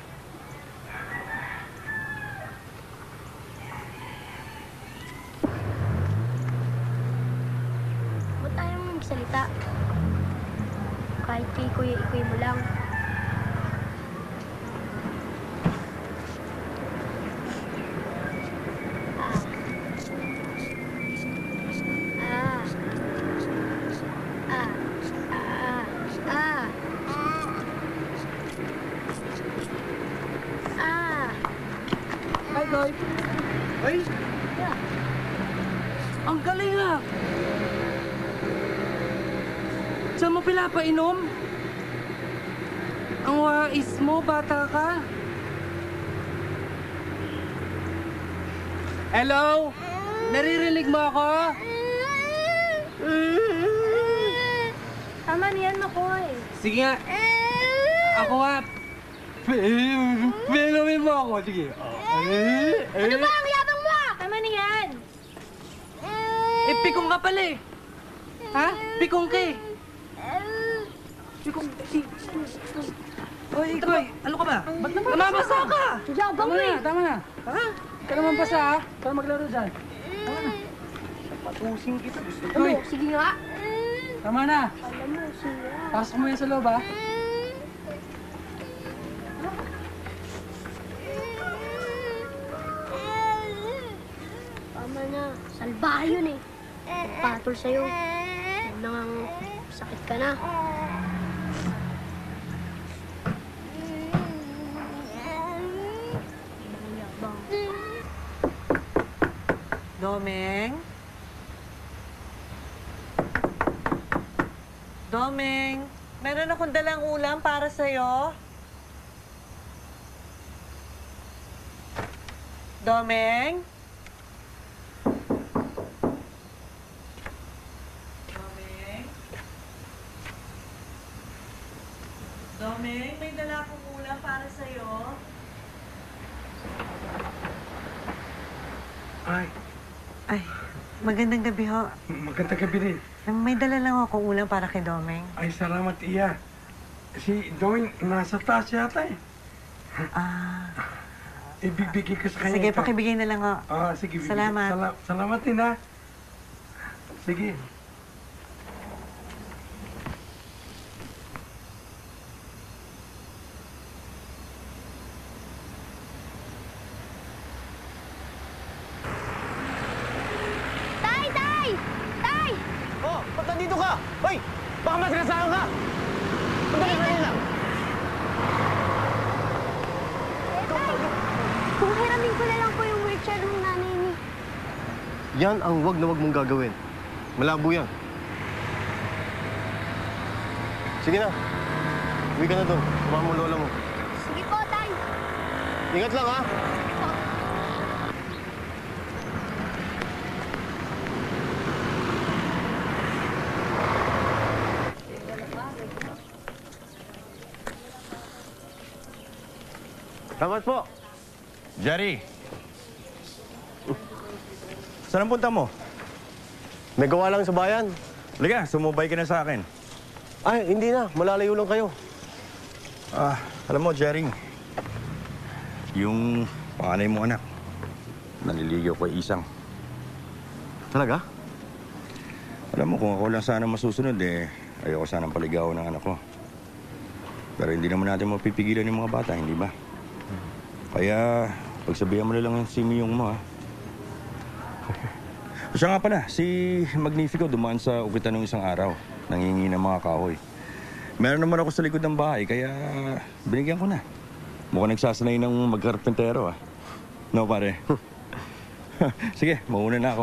Ba't ayaw mo magsalita? Kahit kay Kuya-ikoy mo lang. Ah. Ah. Ah. Ah. Toy. Ay! Ang galing ah! Saan mo pinapainom? Ang wais mo, bata ka. Hello? Naririnig mo ako? Tama niyan, Makoy. Sige nga. Ako nga. Pinumin mo ako. Sige. Ano ba ang yabang mo? Tama niyan. Eh, pikong ka pala eh. Ha? Pikong ka eh. Pikong... Si... Oy, ikaw eh. Ano ka ba? Ba't namabasa ka? Yabang Tama mo eh. na, tama na. Ha? Ka naman basa ha? Para maglaro dyan. Tama na. Patusin kita. Gusto ko Ano? eh. Sige nga. Tama na. Alam mo, siya. Pasok mo yan sa loob ha. Tama na. Salbahe yun eh. Patol sa'yo. Huwag nang ang sakit ka na. Domeng? Domeng, meron akong dalang ulam para sa'yo. Domeng? Domeng? Domeng, may dala akong ulam para sa'yo. Ay, Ay, magandang gabi ho. magandang gabi rin. May dala lang akong ulam para kay Domeng. Ay, salamat, Iya. Si Doming nasa taas yata eh. Ah. Ibibigay ko sa kanya Sige, ito. pakibigay na lang ho. Ah, sige. bigay. Salamat. Sala- salamat din, ha. Sige. Tay! Tay! Tay! Oh, ba't nandito ka? Hoy! Baka masirasahan ka! Sandali, sandali lang! Kung hiramin ko na lang po yung wheelchair ng nanay ni... Yan ang wag na wag mong gagawin. Malabo yan. Sige na. Uwi ka na doon. Samahan mo lola mo. Sige po, Tay. Ingat lang, ha? Salamat po. Jerry! Saan ang punta mo? May gawa lang sa bayan. Liga, sumubay ka na sa akin. Ay, hindi na. Malalayo lang kayo. Ah, alam mo, Jerry, yung panganay mo anak, naliligaw ko isang. Talaga? Alam mo, kung ako lang sana masusunod, eh, ayoko sanang paligawan ng anak ko. Pero hindi naman natin mapipigilan yung mga bata, hindi ba? Kaya, pagsabihan mo na lang yung si Miyong mo, ha? Siya nga pala, si Magnifico dumaan sa ukitan ng isang araw. Nangingi ng mga kahoy. Meron naman ako sa likod ng bahay, kaya binigyan ko na. Mukhang nagsasanay ng magkarpentero, ah. No, pare? Sige, mauna na ako.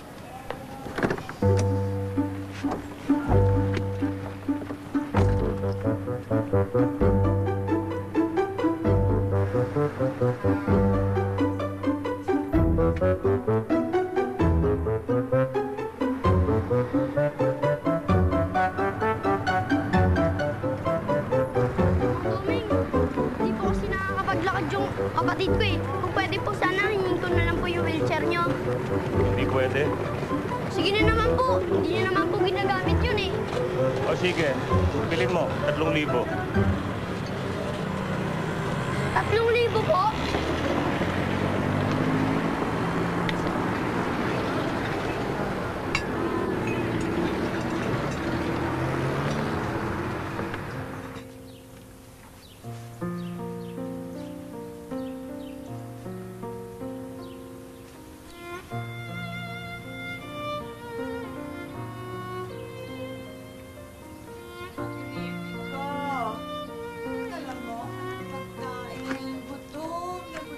Hindi po kasi nakakapaglakad yung kapatid ko eh. Kung pwede po sana, hingin ko na lang po yung wheelchair nyo. Hindi pwede. Sige na naman po. Hindi nyo naman po ginagamit yun eh. O sige, bilhin mo, tatlong libo. Tatlong libo po? Alam mo, pagkain, gutom na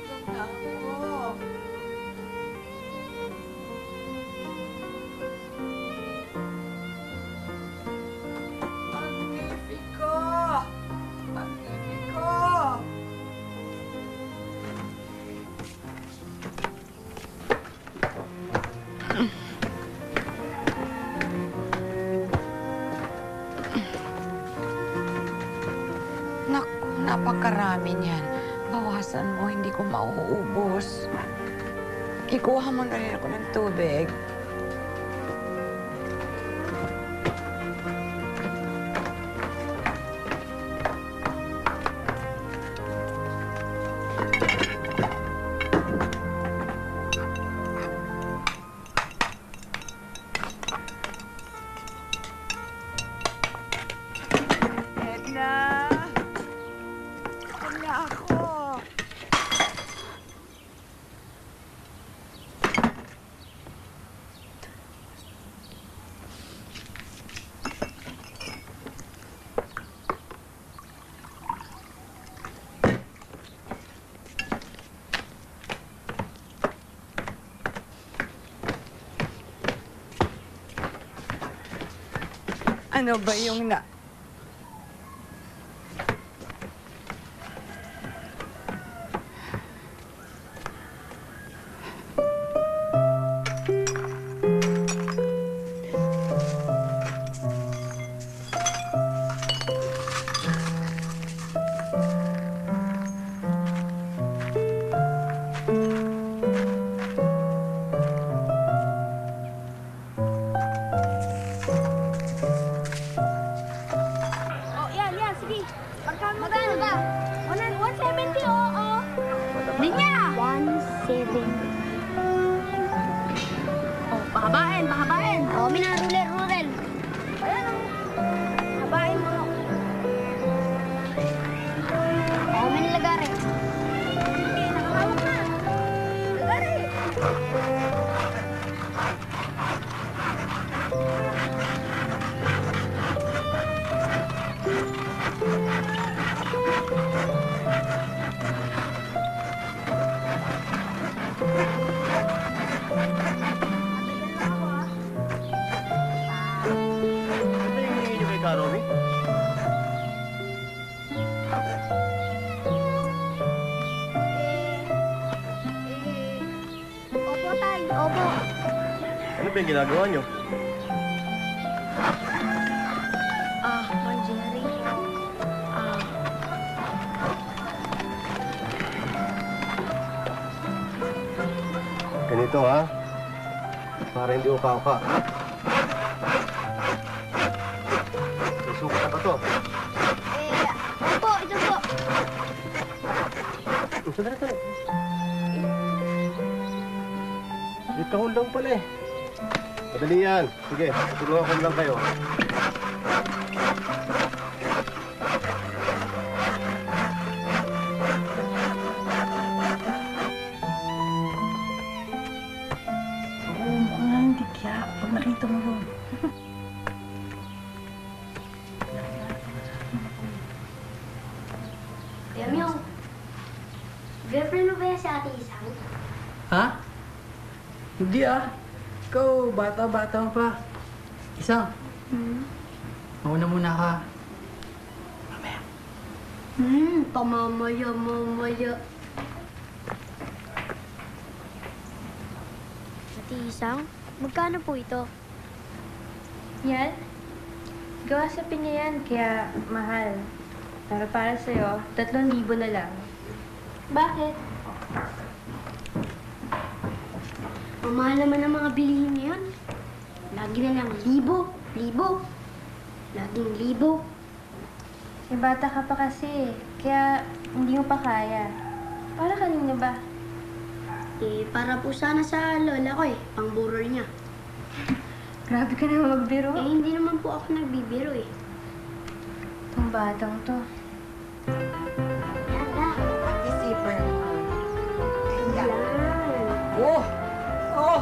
karami niyan. Bawasan mo, hindi ko mauubos. Kikuha mo na rin ako ng tubig. Ano ba yung na... Oh, yan, yan, sige. Magkano magkano ba? one seventy, oo. Linya! one seventy. Oh, pahabain, pahabain. Oh, mina, ruler, ruler. Ayan, oh. Habain mo. Oh, mina, lagari. Okay, nakahawak na. Lagari. Ito yung hingin niyo kay Karomi? Opo, tay. Opo. Ano ba yung ginagawa niyo? Ah, Mang Jerry. Ah, Ganito ha. Para hindi uka-uka. Susukat ako to. Eh, opo, ito po. Sandali, sandali. May kahon lang pala eh. Madali yan. Sige, tulungan ko lang kayo. Oo, mukhang nga hindi kaya. Pag nakita mo ron. Kuya Myong, girlfriend mo ba yan si Ate Isang? Ha? Hindi ah. Ikaw, bata-bata mo pa. Isang, Hmm? mauna muna ka. Hmm, pamamaya, mamaya. Ate Isang, magkano po ito? yan? Gawa sa pinya yan, kaya mahal. Pero para sa'yo, tatlong libo na lang. Bakit? Ang mahal naman ng mga bilihin ngayon. Lagi na lang libo, libo. Laging libo. Eh, bata ka pa kasi, kaya hindi mo pa kaya. Para kanina ba? Eh, para po sana sa lola ko eh, pang burol niya. Grabe ka naman magbiro. Eh, hindi naman po ako nagbibiro eh. Itong batang to. Zipper. Yan. Oh! Oh!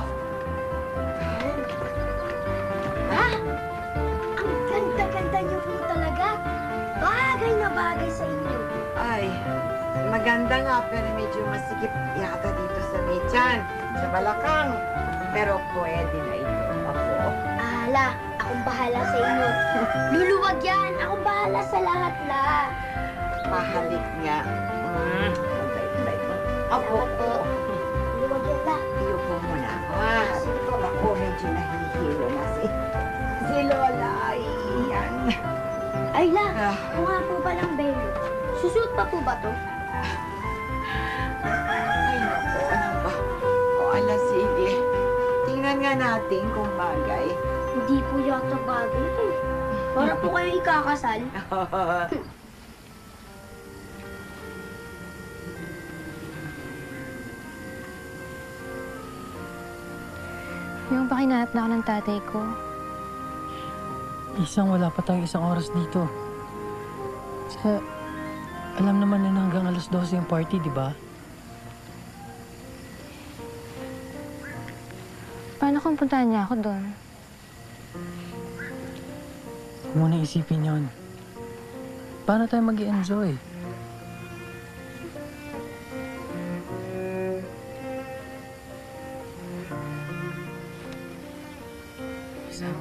Ha? Ang ganda-ganda niyo po talaga. Bagay na bagay sa inyo. Ay, maganda nga pero medyo masikip yata dito sa mechan, sa balakang. Pero pwede na ito. Ako. Ala, akong bahala sa inyo. Luluwag yan. Akong bahala sa lahat la. Mahalik nga. Mm. Bait-bait mo. Apo. Luluwag yan la. Iyupo muna ako, ha? Ako, medyo nahihilo na si... Si Lola. Ay, yan. Ay la, Ah. kung nga po palang bello. Susuot pa po ba to? Ay, naku, ano ba? O, ala, sige. Tingnan nga natin kung bagay. Hindi po yata bagay eh. Para po kayo ikakasal. Yung ba kinanap na ako ng tatay ko? Isang wala pa tayong isang oras dito. Sa, alam naman na hanggang alas dose yung party, di ba? Paano kung puntahan niya ako doon? Huwag mo na isipin yun. Paano tayo mag-i-enjoy? Isang...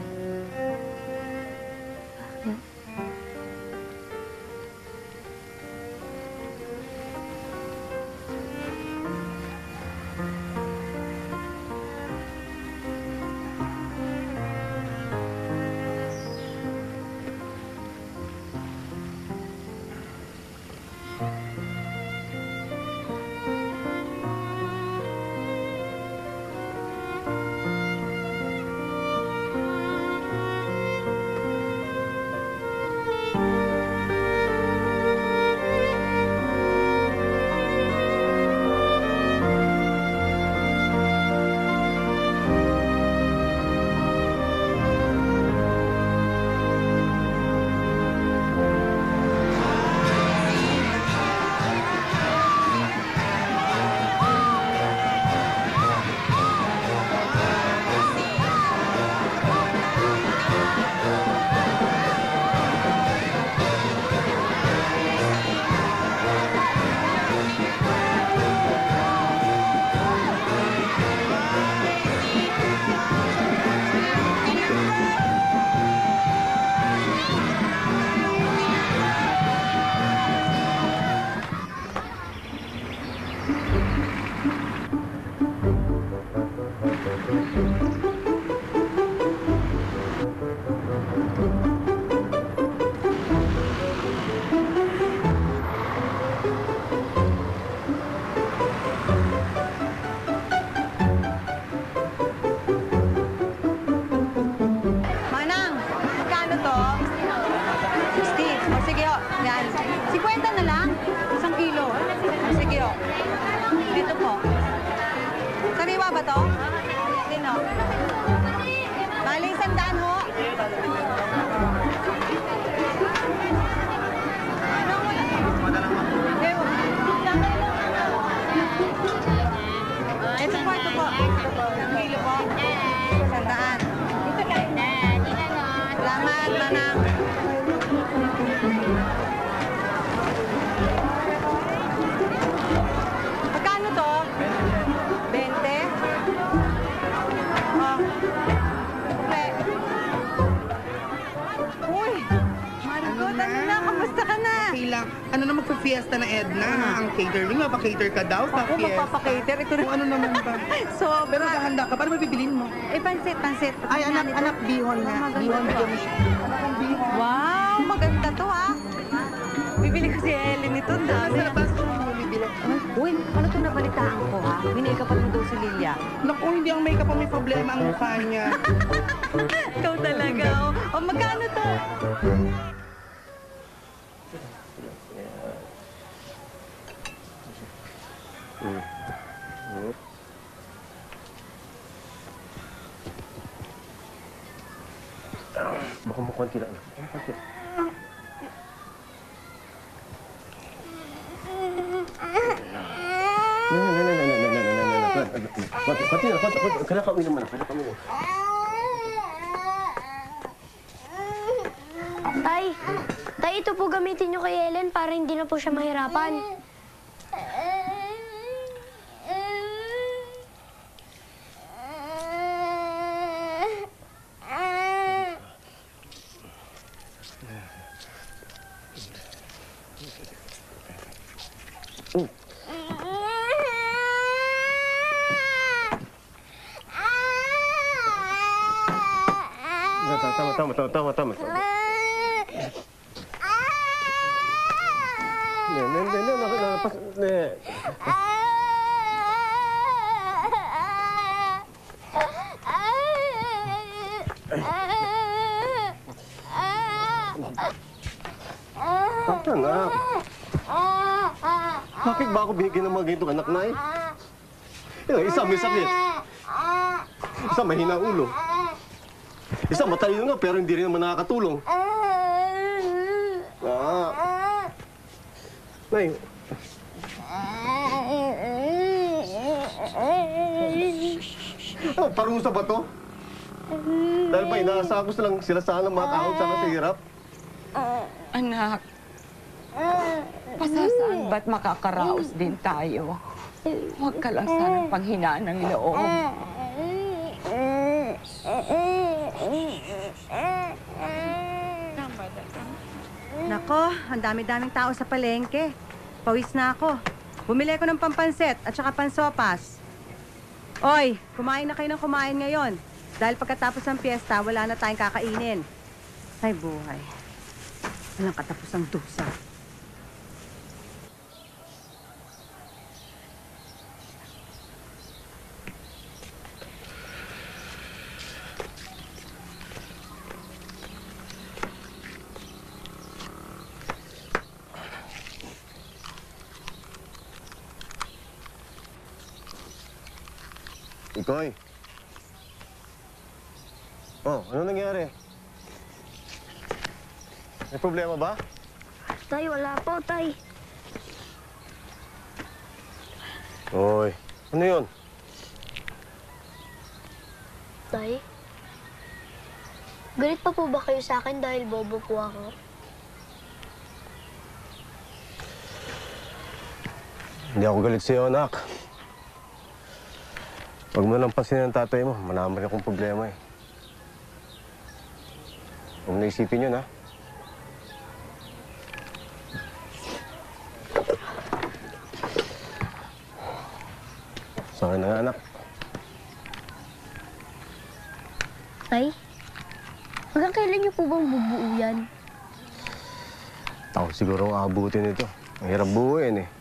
Manang, magkano to? Steve, o sige ho, yan. Sikwenta na lang, isang kilo. O sige ho. Dito po. Sariwa ba to? Dino. Bali, isang daan ho. Ito po, ito po. Isang kilo po. Isang daan. Salamat, Manang. Magkano to? Bente? Oh. Okay. Uy! Margot, ano na? Kamusta ka na? Okay lang. Ano na magpa-fiesta na Edna? Ang catering, mapakater ka daw sa Ako, fiesta. magpapakater. Ito na. Kung ano naman ba? So, Pero hahanda ka, paano mabibilin mo? Eh, pansit, pansit. Ay, anak, Yan, ito. anak, bihon nga. Maganda Bihon, to. bigyan mo siya. Anak, ang bihon. Wow, maganda to ha. Bibili ko si Ellen nito. Ang dami. Sa labas ko mo bibili. Uy, ano ito nabalitaan ko ha? Minikapan mo daw si Lilia. Naku, hindi ang makeup ang may problema ang mukha niya. Ikaw talaga. O, magkano to? Mm. Mm. Ah, baka mo konti lang. Konti. No, no, no, no, no, no, no, no, no, no. Konti lang, konti, konti. Kailangan ka uminom mo na, kailangan ka uminom. Tay, tay, ito po gamitin nyo kay Ellen para hindi na po siya mahirapan. Tama, tama, tama, tama, tama, tama. Ne, ne, ne, ne, ne, ne, ne. Bakit, anak? Bakit ba ako binigyan ng mga ganitong anak, Nay? Yung isa may sakit. Isa mahina ang ulo. Isa matalino nga pero hindi rin naman nakakatulong. Ah. Nay. Oh, parusa ba to? Dahil ba inaasa ko silang sila sana mga kahon sana sa hirap? Anak, pasasaan ba't makakaraos din tayo? Huwag ka lang sanang panghinaan ng loob. Nako, ang dami-daming tao sa palengke. Pawis na ako. Bumili ko ng pampanset at saka pansopas. Oy, kumain na kayo ng kumain ngayon. Dahil pagkatapos ng piyesta, wala na tayong kakainin. Ay, buhay. Walang katapusang dusa. Ikoy. Oh, ano nangyari? May problema ba? Tay, wala po, tay. Oy, ano yun? Tay? Galit pa po ba kayo sa akin dahil bobo po ako? Hindi ako galit sa'yo, anak. Huwag mo lang pansinin ang tatay mo. Malaman rin akong problema eh. Huwag mo naisipin yun, ha? Sa akin na nga, anak. Tay? Hanggang kailan niyo po bang bubuo yan? Ako siguro ang aabutin nito. Ang hirap buuin eh.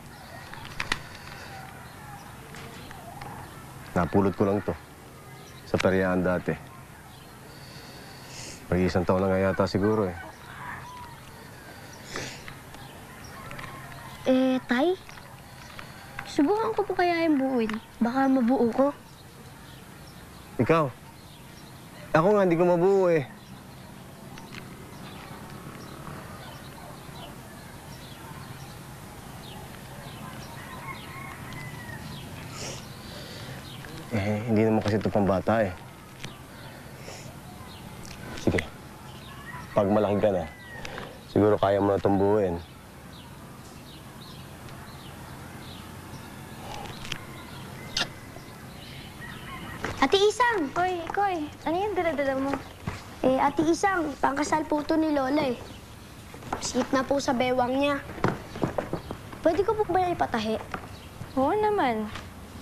Napulot ko lang to sa peryahan dati. Mag-iisang taon na nga yata siguro eh. Eh, tay? Subukan ko po kaya yung buuin. Baka mabuo ko. Ikaw? Ako nga, hindi ko mabuo eh. Eh, hindi naman kasi ito pang bata eh. Sige. Pag malaki ka na, siguro kaya mo na itong buuin. Ate Isang! Koy, Koy, ano yung dala-dala mo? Eh, Ate Isang, pangkasal po ito ni Lola eh. Sikip na po sa bewang niya. Pwede ko po ba yung ipatahi? Oo naman.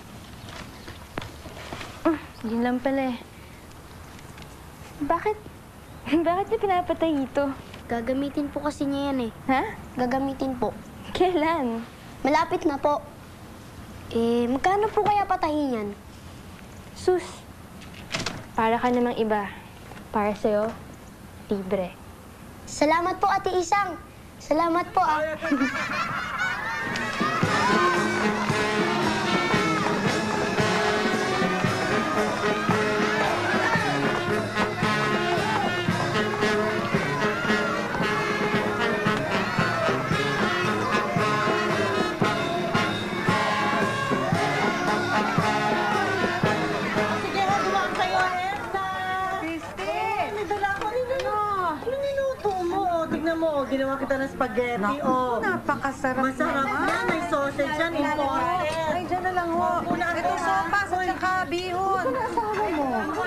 Uh, yun lang pala eh. Bakit? Bakit niya pinapatay ito? Gagamitin po kasi niya yan eh. Ha? Gagamitin po. Kailan? Malapit na po. Eh, magkano po kaya patahin yan? Sus, para ka namang iba. Para sa'yo, libre. Salamat po, Ate Isang. Salamat po, ah. Ginawa kita ng spaghetti, Naku, oh. napakasarap. Masarap na, may sausage yan, imported. Ay, dyan na lang, ho. Ito sopas at saka bihon. Ito na asawa mo.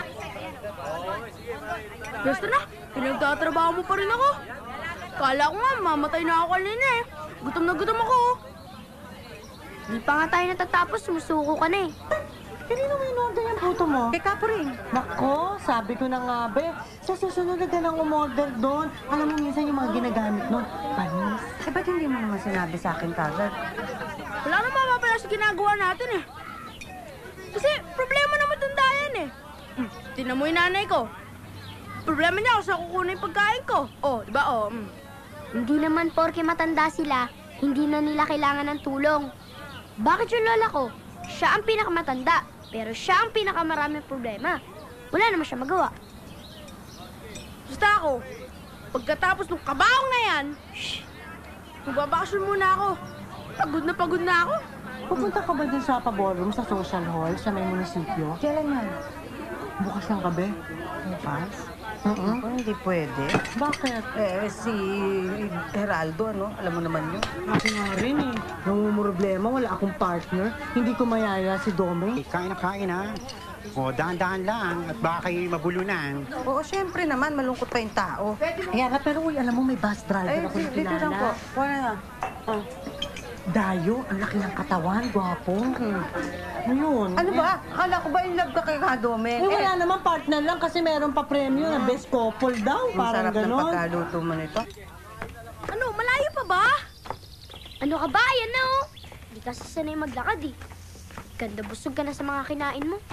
Basta na, pinagtatrabaho mo pa rin ako. Kala ko nga, mamatay na ako kanina eh. Gutom na gutom ako. Di pa nga tayo natatapos, sumusuko ka na eh. Kanino mo in-order yung puto mo? Kay Kapuring. Nako, sabi ko na nga, be. Sa susunod na nang umorder doon. Alam mo, minsan yung mga ginagamit nun, panis. Eh, ba't hindi mo naman sinabi sa akin kagad? Wala na mapapala sa ginagawa natin eh. Kasi problema na matanda yan eh. Hmm, tinan mo yung nanay ko. Problema niya ako sa kukunin yung pagkain ko. Oh, di ba? Oh, mm. Hindi naman porke matanda sila, hindi na nila kailangan ng tulong. Bakit yung lola ko? Siya ang pinakamatanda, pero siya ang pinakamaraming problema. Wala naman siya magawa. Basta ako, pagkatapos ng kabaong na yan, shh, magbabakasyon muna ako. Pagod na pagod na ako. Pupunta ka ba dun sa pa-ballroom sa social hall sa may munisipyo? Kailan yan? Bukas ng gabi. Bukas? Uh-uh. Oh, hindi pwede. Bakit? Eh, si Geraldo, ano? Alam mo naman yun. Ako nga rin eh. Namumroblema, wala akong partner. Hindi ko mayaya si Dome. Eh, kain na kain, ha? O, dahan-dahan lang at baka kayo mabulunan. Oo, syempre naman, malungkot pa yung tao. Kaya nga, pero uy, alam mo, may bus driver Ay, ako na dito kilala. lang po. Wala na. Ah. Dayo, ang laki ng katawan, gwapo. Hmm. Ayun. Ano ba? Akala ko ba in love ka kay Kadome? Eh, wala naman partner lang kasi meron pa premyo na best couple daw. Ang Parang sarap ng ganon. pagkaluto mo nito. Ano, malayo pa ba? Ano ka ba? Ayan na oh. Hindi kasi sanay maglakad eh. Ganda busog ka na sa mga kinain mo.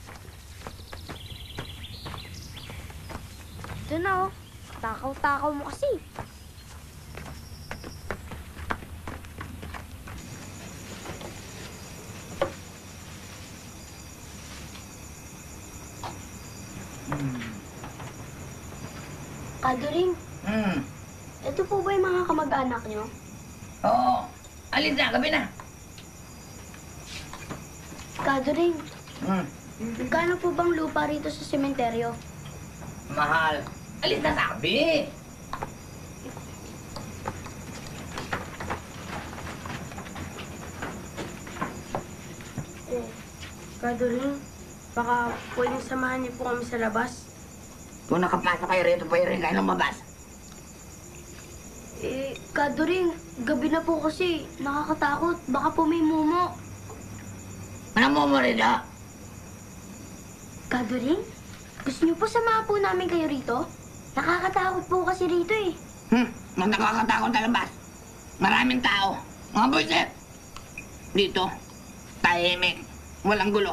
Ito na oh. Takaw-takaw mo kasi. Kaduring, Hmm. ito po ba yung mga kamag-anak nyo? Oo. Alis na, gabi na. Kaduring, Hmm. magkano po bang lupa rito sa sementeryo? Mahal. Alis na sabi. Eh, Kaduring, baka pwedeng samahan niyo po kami sa labas. Kung nakapasok kayo rito, pwede rin kayo lumabas. Eh, Kaduring, gabi na po kasi. Nakakatakot. Baka po may mumo. Ano mo mo rin ah? Kaduring, gusto niyo po samahan po namin kayo rito? Nakakatakot po kasi rito eh. Hmm, nang nakakatakot na labas. Maraming tao. Mga buisit. Dito, tahimik. Walang gulo.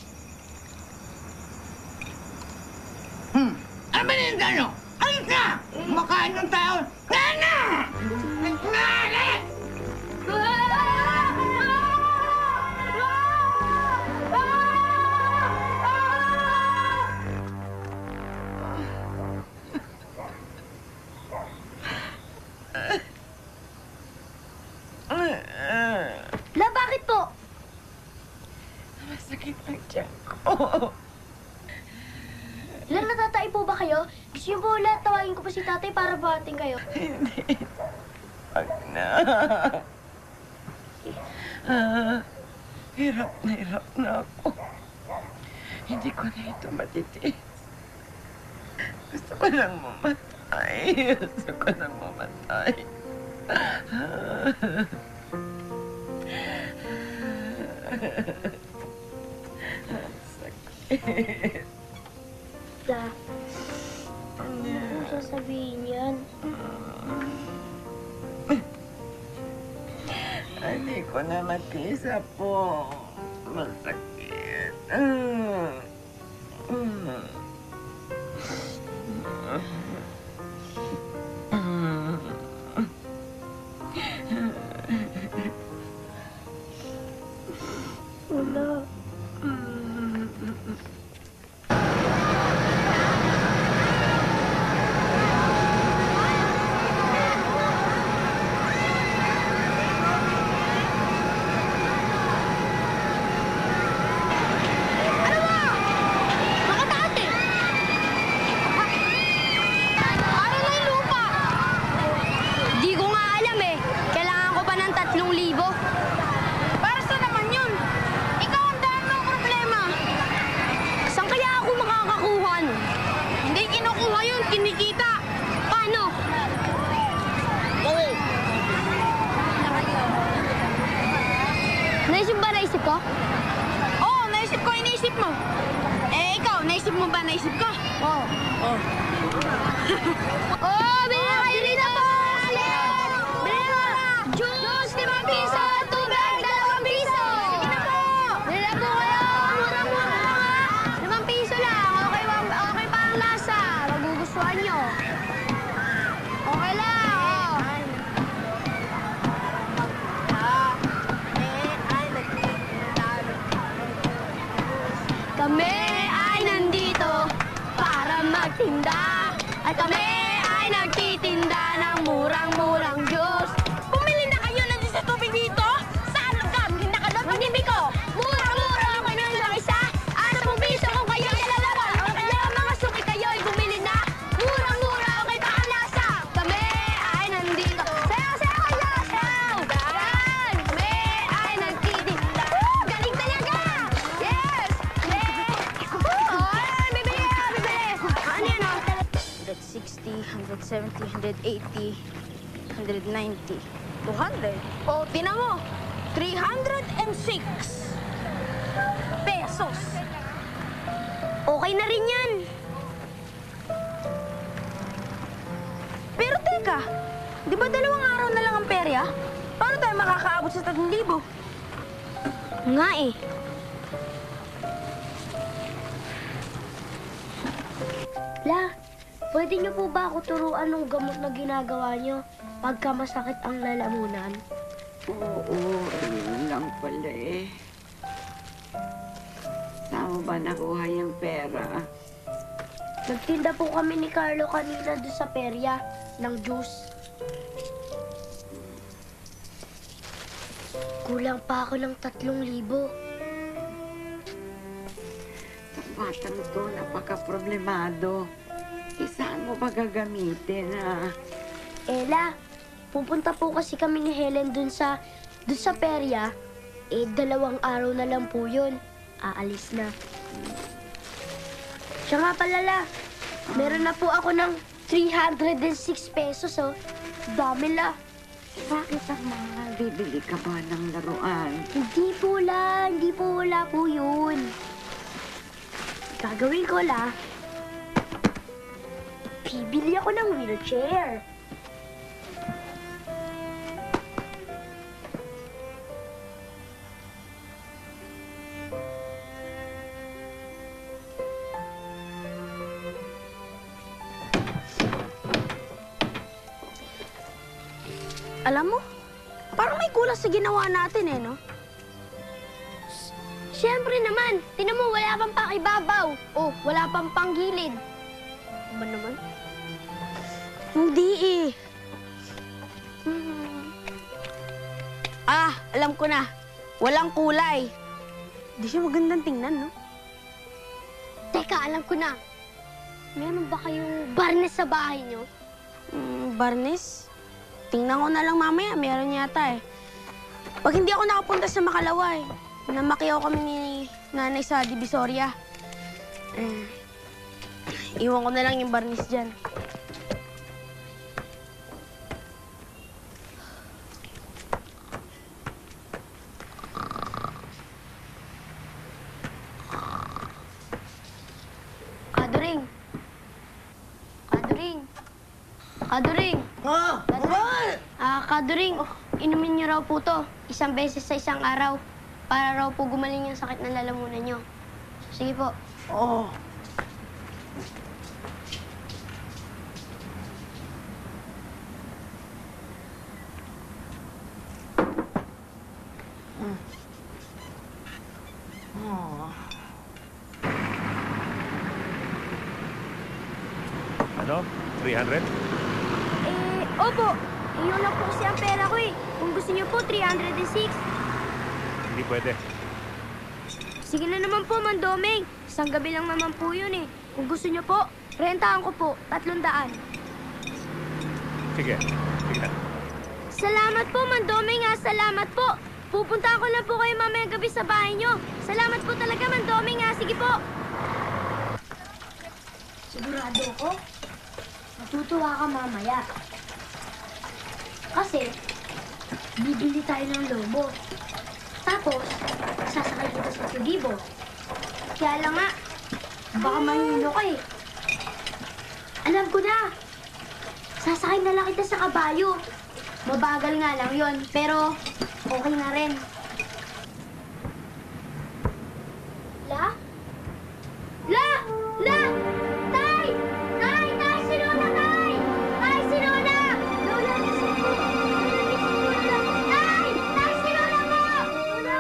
Hmm, ano ba nila nyo? Alis na! Makain ng tao. Nana! Nana! La, bakit po? Masakit ang tiyan ko. La, natatay po ba kayo? Gusto niyo po ulit tawagin ko pa si tatay para buhatin kayo? Hindi. Wag na. Ah, hirap na hirap na ako. Hindi ko na ito matitiis. Gusto ko lang mamatay. Gusto ko lang mamatay. Sakit. La, ano mo sasabihin yan? Hindi ko na matisa po. Masakit. Mm. Mm. Wala. Di ko nga alam eh. Kailangan ko pa ng tatlong libo. Para saan naman yun? Ikaw ang dami ng problema. Saan kaya ako makakakuhan? Hindi kinukuha yun, kinikita. Paano? Naisip ba naisip ko? Oo, naisip ko, inisip naisip mo? Eh, ikaw, naisip mo ba naisip ko? Oo. Oh. Oh, bili na kayo dito! Bili na! Juice, limang piso! Tubig, dalawang piso! Sige na po! Bili na po kayo! Mura-mura lang ha! Limang piso lang. Okay, okay pa ang lasa. Magugustuhan nyo. Okay lang, oh. Kami ay nandito para magtinda. At kami ay nagtitinda ng murang-murang juice. Bumili na kayo ng sa tubig dito? Saan ka? Magtinda ka doon? Pag-ibig ko, mura-mura ang kayo ng isa. Ano pong piso kung kayo ay dalawa? O kaya mga suki kayo ay bumili na. Murang-mura ang kayo pakalasa. Kami ay nandito. Sayaw, sayaw kayo! Sayaw! Yan! Kami ay nagtitinda. Woo! Galing talaga! Yes! Yes! Woo! Ay, bibili! Bibili! Ano yan, oh? one sixty, one seventy, one eighty, one ninety, two hundred. O, tinan mo, three hundred six pesos. Okay na rin yan. Pero teka, di ba dalawang araw na lang ang perya? Paano tayo makakaabot sa tatlong libo? Nga eh. La, pwede niyo po ba ako turuan ng gamot na ginagawa niyo pagka masakit ang lalamunan? Oo, ayun lang pala eh. Saan mo ba nakuha yung pera? Nagtinda po kami ni Carlo kanina doon sa perya ng juice. Kulang pa ako ng tatlong libo. Batang to, napaka-problemado. Eh, saan mo ba gagamitin, ha? Ella, pupunta po kasi kami ni Helen dun sa, dun sa perya. Eh, dalawang araw na lang po yun. Aalis na. Siya nga pala, La. Meron na po ako ng three hundred six pesos, oh. Dami, La. Bakit ang mga bibili ka ba ng laruan? Hindi po, La. Hindi po wala po yun. Gagawin ko, La. Bibili ako ng wheelchair. Alam mo, parang may kulang sa ginawa natin eh, no? Siyempre naman, tinan mo, wala pang pakibabaw. O, wala pang panggilid. Ba naman? Hindi eh. Hmm. Ah, alam ko na. Walang kulay. Di siya magandang tingnan, no? Teka, alam ko na. Meron ba kayong barnes sa bahay niyo? Mm, barnes? Tingnan ko na lang mamaya. Meron yata eh. Pag hindi ako nakapunta sa Makalaway, namakiyaw kami ni nanay sa Divisoria. Eh, iwan ko na lang yung barnis dyan. Kaduring! Kaduring! Kaduring! Ah! Kaduring! Ah, Kaduring, inumin niyo raw po to. Isang beses sa isang araw. Para raw po gumaling yung sakit ng lalamunan niyo. Sige po. Oo. Oh. Ano? three hundred? Eh, opo. Iyon lang po kasi ang pera ko eh. Kung gusto niyo po, three hundred six. Hindi pwede. Sige na naman po, Mandoming. Isang gabi lang naman po yun eh. Kung gusto niyo po, rentahan ko po, tatlong daan. Sige. Sige na. Salamat po, Mandoming ha. Salamat po. Pupunta ko lang po kayo mamayang gabi sa bahay niyo. Salamat po talaga, Mandoming ha. Sige po. Sigurado ko, matutuwa ka mamaya. Kasi, bibili tayo ng lobo. Tapos, sasakay kita sa Sugibo. Kaya lang nga, baka mahilo ka eh. Alam ko na. Sasakay na lang kita sa kabayo. Mabagal nga lang yon, pero okay na rin. La? La! La! Tay! Tay! Tay! Si Lola, Tay! Tay! Si Lola! Lola, gising po! Lola, gising po! Lola! Tay! Tay! Si Lola po! Lola!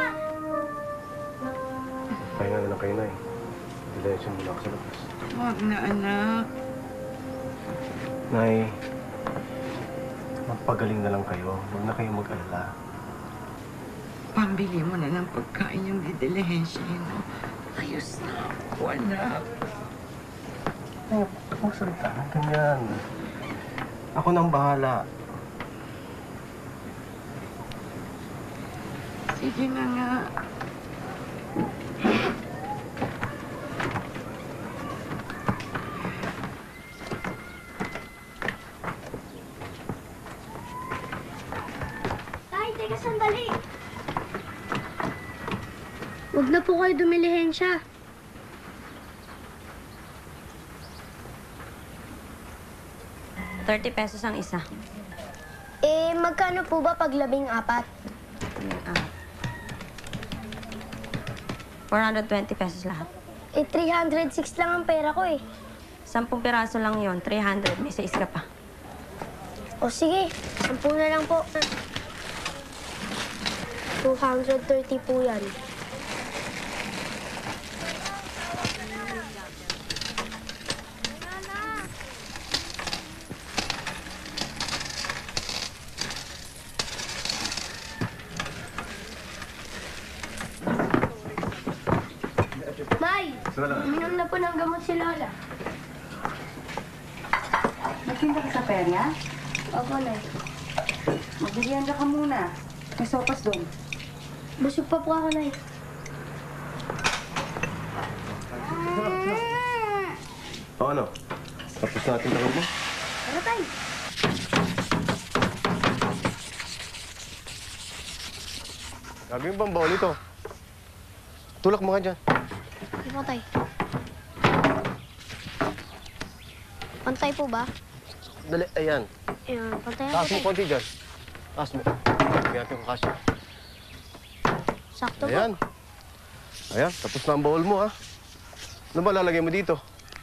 Pahinga na lang kayo, Nay. Dilension muna ako sa labas. Huwag na, anak. Nay, magpagaling na lang kayo. Huwag na kayong mag-alala. Pambili mo na ng pagkain yung didilihensyahin mo. Ayos na ako, anak. Nay, huwag salita ng ganyan. Ako nang bahala. Sige na nga. Tay, teka sandali. Huwag na po kayo dumilihensya. thirty pesos ang isa. Eh, magkano po ba pag labing apat? four hundred twenty pesos lahat. Eh, three hundred six lang ang pera ko eh. Sampung piraso lang yon, three hundred. May sais ka pa. O sige, sampu na lang po. two hundred thirty po yan. Nay, uminom na po ng gamot si Lola. Nagtinda ka sa perya? Opo, Nay. Magbigyan ka muna. May sopas doon. Busog pa po ako, Nay. O ano? Tapos natin tanong mo? Tara, Tay. Gagawin bang bawal ito? Tulak mo ka dyan. Sige po, Tay. Pantay po ba? Dali, ayan. Ayan, pantay na po, Taas mo Tay. konti dyan. Taas mo. Lagyan natin yung kasya. Sakto po. Ayan. Ayan, tapos na ang bowl mo, ha? Ano ba lalagay mo dito?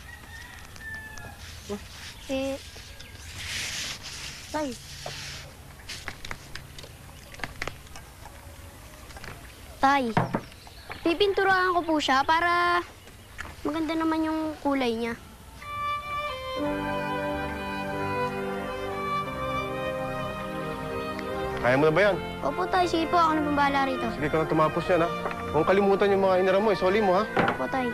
Eh... Tay. Tay. Pipinturahan ko po siya para maganda naman yung kulay niya. Kaya mo na ba yan? Opo, Tay. Sige po, ako na pambala rito. Sige ka na tumapos yan, ha? Huwag kalimutan yung mga hiniram mo, isoli mo, ha? Opo, Tay.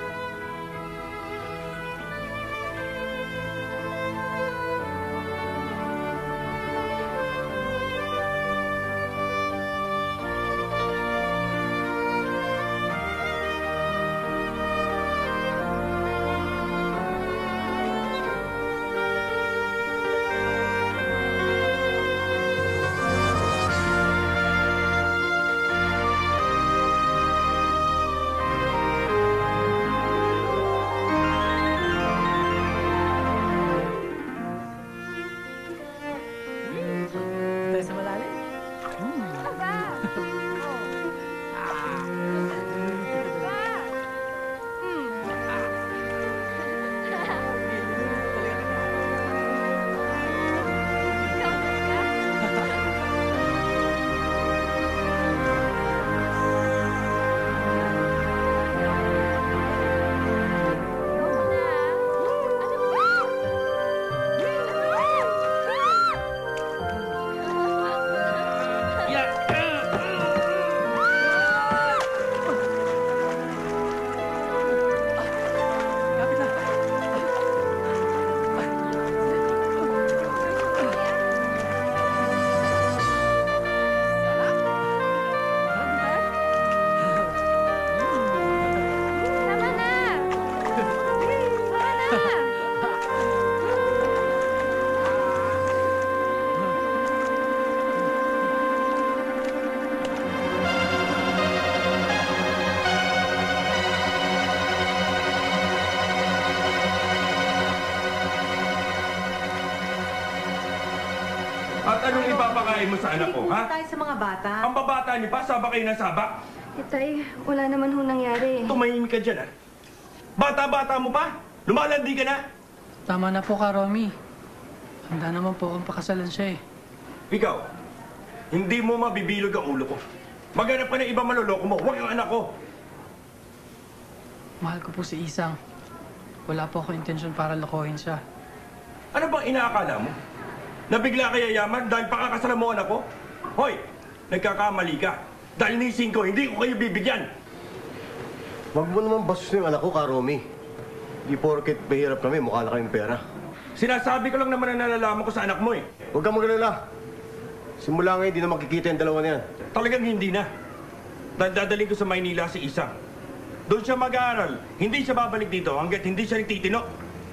aalalay mo sa anak ko, ha? tayo sa mga bata. Ang babata niyo pa, sabak kayo ng sabak. Eh, tay, wala naman ho nangyari. Tumahimik ka dyan, ha? Bata-bata mo pa? Lumalandi ka na? Tama na po ka, Romy. Handa naman po akong pakasalan siya eh. Ikaw, hindi mo mabibilog ang ulo ko. Maghanap ka ng ibang maloloko mo, huwag yung anak ko. Mahal ko po si Isang. Wala po ako intensyon para lokohin siya. Ano bang inaakala mo? Nabigla kaya yaman dahil pakakasalan mo anak ko? Hoy, nagkakamali ka. Dahil nising ko, hindi ko kayo bibigyan. Wag mo naman basos yung anak ko, Ka Romy. Di porket mahirap kami, mukha na kayong pera. Sinasabi ko lang naman ang nalalaman ko sa anak mo eh. Huwag kang magalala. Simula ngayon, di na makikita yung dalawa na yan. Talagang hindi na. Dahil dadaling ko sa Maynila si Isang. Doon siya mag-aaral. Hindi siya babalik dito hanggat hindi siya nagtitino.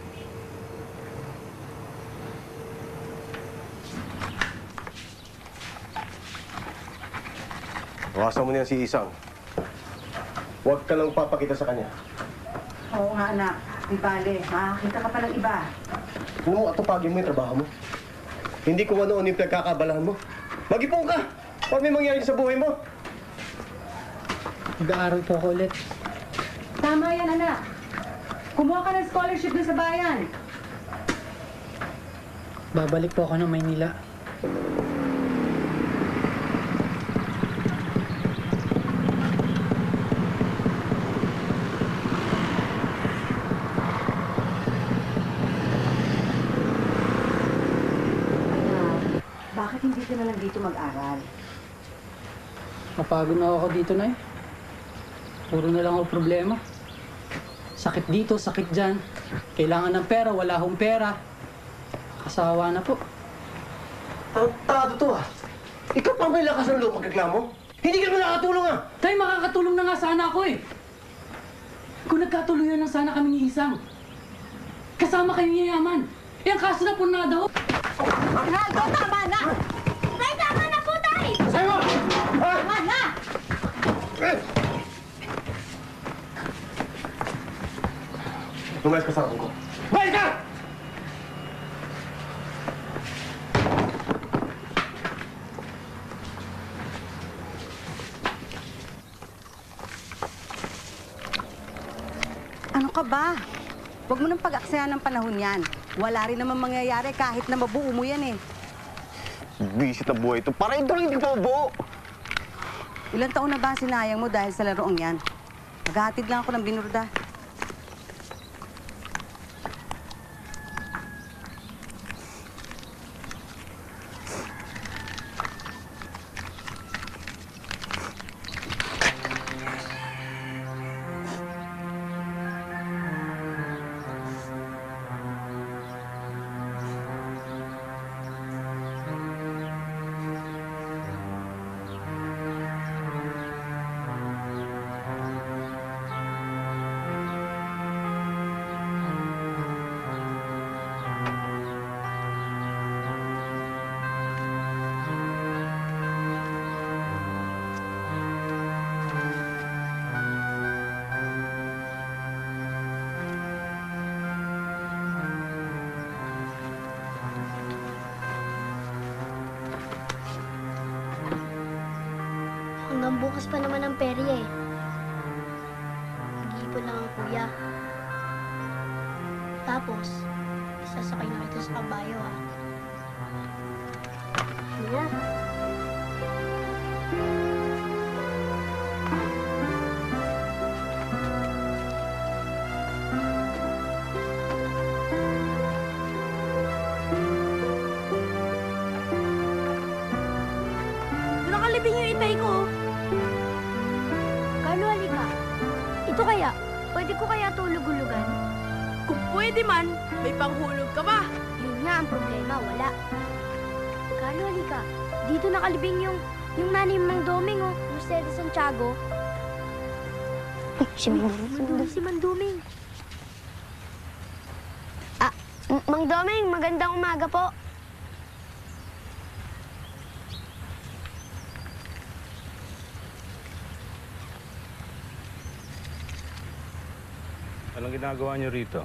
Bawasan mo niyan si Isang. Huwag ka lang papakita sa kanya. Oo nga, anak. Di bale, makakita ka pa ng iba. Kung mo atupagin mo yung trabaho mo. Hindi kung ano-ano yung pinagkakabalahan mo. Mag-ipon ka! Huwag may mangyari sa buhay mo. Mag-aaral po ako ulit. Tama yan, anak. Kumuha ka ng scholarship na sa bayan. Babalik po ako ng Maynila. Bakit hindi ka na lang dito mag-aral? Mapagod na ako dito, Nay. Puro na lang ako problema. Sakit dito, sakit dyan. Kailangan ng pera, wala akong pera. Kasawa na po. Tarantado to ah. Ikaw pa may lakas ng loob magreklamo? Hindi ka naman nakatulong ah. Tay, makakatulong na nga sana ako eh. Kung nagkatuluyan na sana kami ni Isang. Kasama kayo yayaman. Eh, ang kaso na punada ho. Ronaldo, tama na! Tay, tama na po, tay! Sa'yo! Tama na! Eh! Lumayas ka sa harap ko. Lumayas ka! Ano ka ba? Huwag mo nang pag-aksayan ng panahon yan. Wala rin naman mangyayari kahit na mabuo mo yan eh. Bisit na buhay ito. Para ito lang hindi pa mabuo. Ilang taon na ba ang sinayang mo dahil sa laroong yan? Maghahatid lang ako ng binurda. Hanggang bukas pa naman ang perya eh. Nag-iipon lang ang kuya. Tapos, sasakay na kita sa kabayo ah. Ano na? Nakalibing yung itay ko. Carlo, halika. Ito kaya, pwede ko kaya tulog-ulugan? Kung pwede man, may panghulog ka ba? Yun nga ang problema, wala. Carlo, halika. Dito nakalibing yung, yung nanay Mang Doming, oh. Mercedes Santiago. Si Manduming. Si Manduming. Ah, Mang Doming, magandang umaga po. Anong ginagawa niyo rito?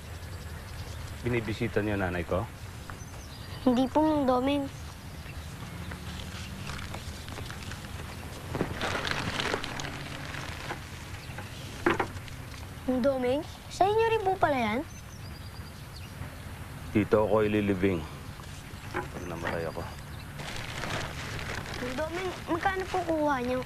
Binibisita niyo nanay ko? Hindi po, Mang Doming. Mang Doming, sa inyo rin po pala yan? Dito ako ililibing. Pag namatay ako. Mang Doming, magkano po kuha niyo?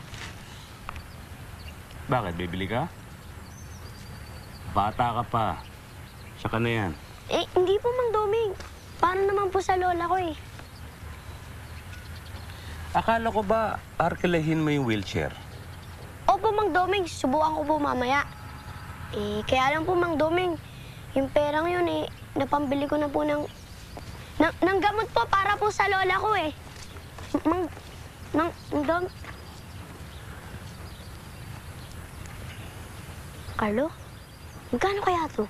Bakit? Bibili ka? Bata ka pa. Tsaka na yan. Eh, hindi po, Mang Doming. Paano naman po sa lola ko eh? Akala ko ba arkelahin mo yung wheelchair? Opo, Mang Doming. Subukan ko po mamaya. Eh, kaya lang po, Mang Doming, yung perang yun eh, napambili ko na po ng, ng, ng gamot po para po sa lola ko eh. Mang, Mang, Mang Dom... Carlo, magkano kaya to?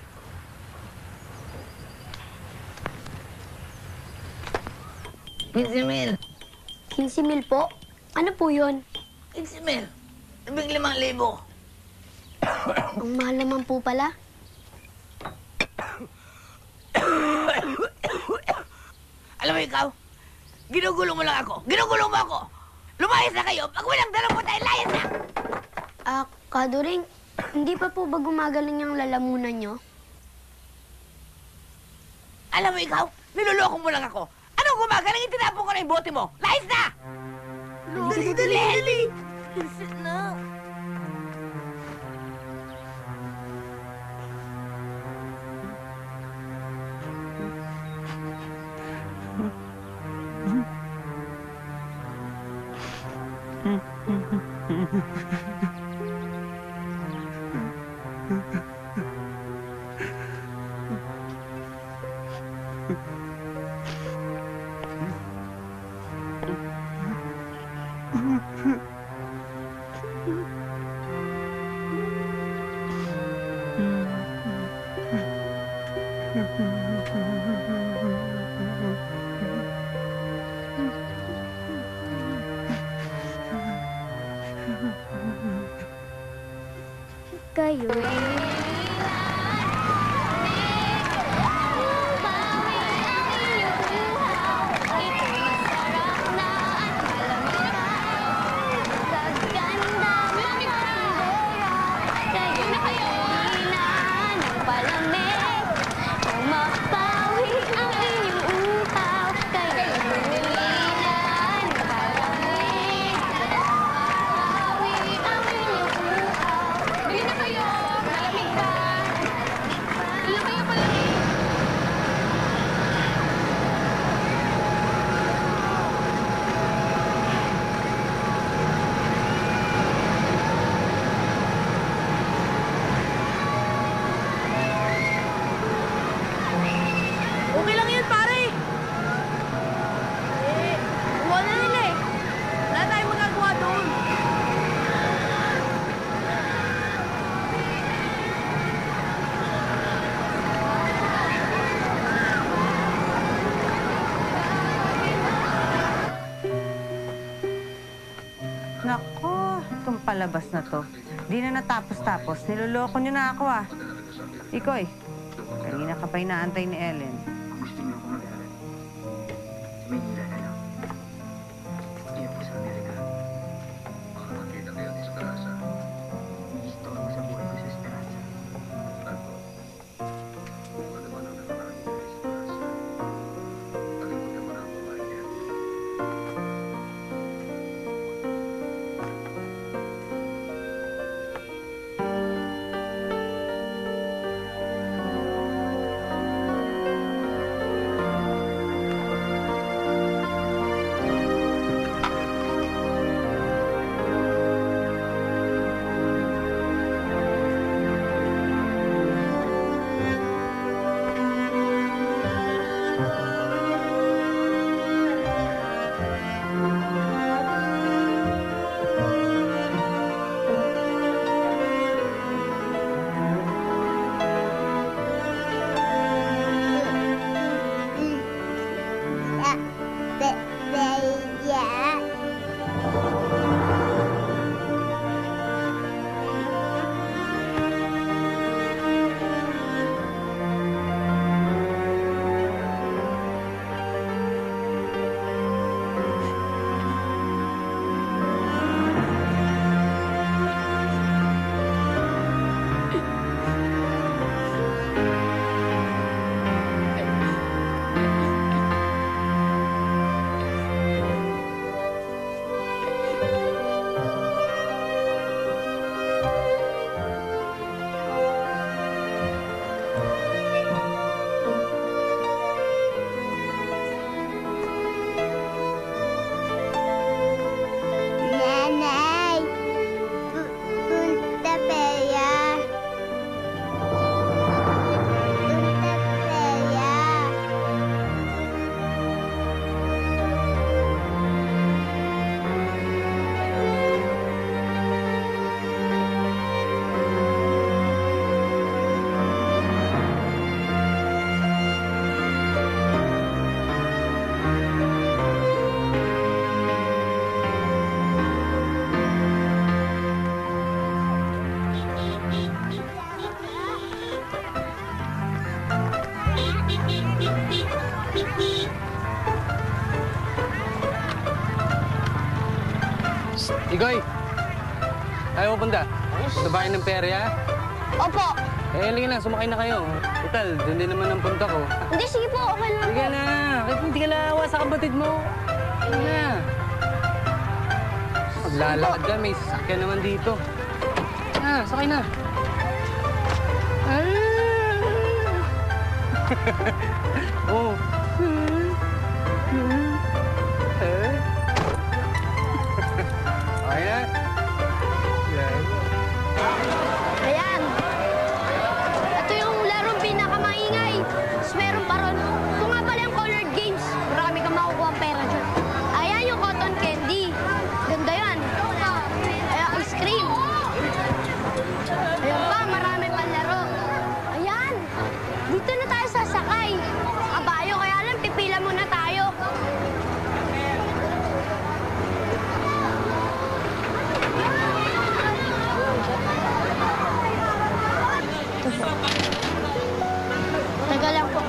fifty mil. fifty mil po? Ano po yun? fifty mil. Ibig limang libo. Ang mahal naman po pala. Alam mo ikaw, ginugulo mo lang ako. Ginugulo mo ako. Lumayas na kayo. Pag walang dalang mo tayo, layas na. Ah, Kaduring, hindi pa po ba gumagaling yung lalamunan nyo? Alam mo ikaw, niloloko mo lang ako. Anong gumagaling? Itinapon ko na yung bote mo. Layas na! Dali, dali, dali! Na. Kayo Okay lang yun, pare. Eh, kuha na nila eh. Wala tayong magagawa doon. Nako, itong palabas na to. Di na natapos-tapos. Niloloko niyo na ako ah. Ikoy, kanina ka pa inaantay ni Ellen. Gusto niyo ako mag-aaral. Sa Maynila na lang. Hindi po sa Amerika. Makakakita kayo ng Esperanza. Gusto ko sa buhay ko sa Esperanza. Ano? Ano ba nang nakaraan niyo sa Esperanza? Kalimutan mo na ang babae niya. Ayaw mo punta? Sa bahay ng pere, ha? Opo. Eh, halika na, sumakay na kayo. Total, doon din naman ang punta ko. Hindi, sige po. Okay lang Sige po. na, kahit hindi ka naawa sa kapatid mo. Sige na. Maglalakad ka, may sasakyan naman dito. Ah, sakay na. Oh. Eh? Okay na. Yan. Ayan. Ito yung larong pinakamaingay. Tapos meron pa ron. Ito nga pala yung colored games. Marami kang makukuha ang pera dyan. Ayan yung cotton candy. Ganda yan. Ayan, ice cream. Ayan pa, marami pang laro. Ayan. Dito na tayo sasakay. Sa kabayo, kaya lang pipila muna tayo. Teka lang po.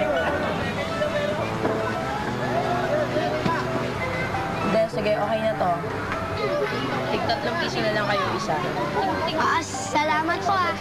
Hindi, sige, okay na to. Tigtatlong piso na lang kayo isa. Ah, salamat po ah.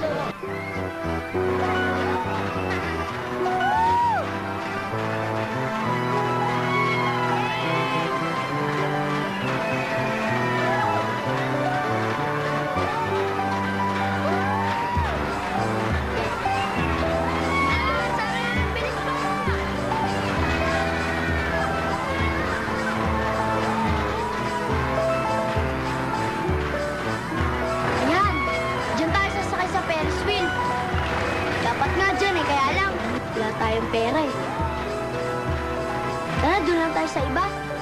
Ayan, diyan tayo sasakay sa Ferris wheel. Dapat nga dyan eh, kaya lang, wala tayong pera eh. Tara, doon lang tayo sa iba.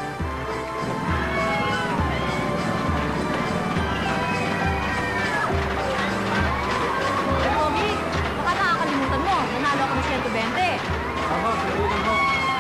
Tommy, baka nakakalimutan mo. Nanalo ka ng one twenty. Ako, salutin mo.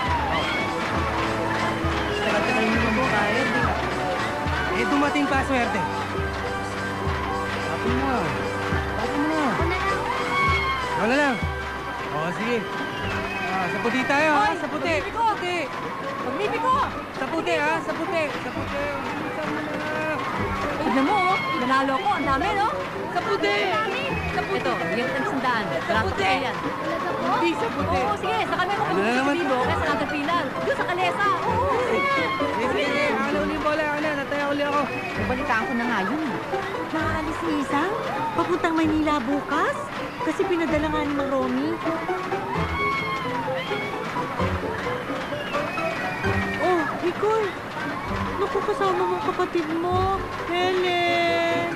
Tagal-tagal mo mo kaya, di ba? Eh, dumating pa swerte. Tapos mo. Tapos mo na. Ako na lang. Ako na lang. Oo, sige. Ah, sa puti tayo, ha? Sa puti. Sa puti. Pagnipi ko! Sa puti, ha? Sa puti. Sa puti. Bilisan mo na. Tignan mo, oh. Nanalo ko. Ang dami, no? Sa puti. Sa puti. Ito, bigyan kita ng sandaan. Sa puti. Hindi sa puti. Oo, sige. Sa kami Ano na naman? libo kaya sa Caterpillar. Doon sa Kalesa. Oo, sige. Sige, sige. Ako na uli yung bola. Ako na. Nataya uli ako. Balitaan ko na nga yun. Naalis si Isang? Papuntang Maynila bukas? Kasi pinadala nga ni Mang Romy. Oh, Nicole! Naku, kasama mo ang kapatid mo. Helen!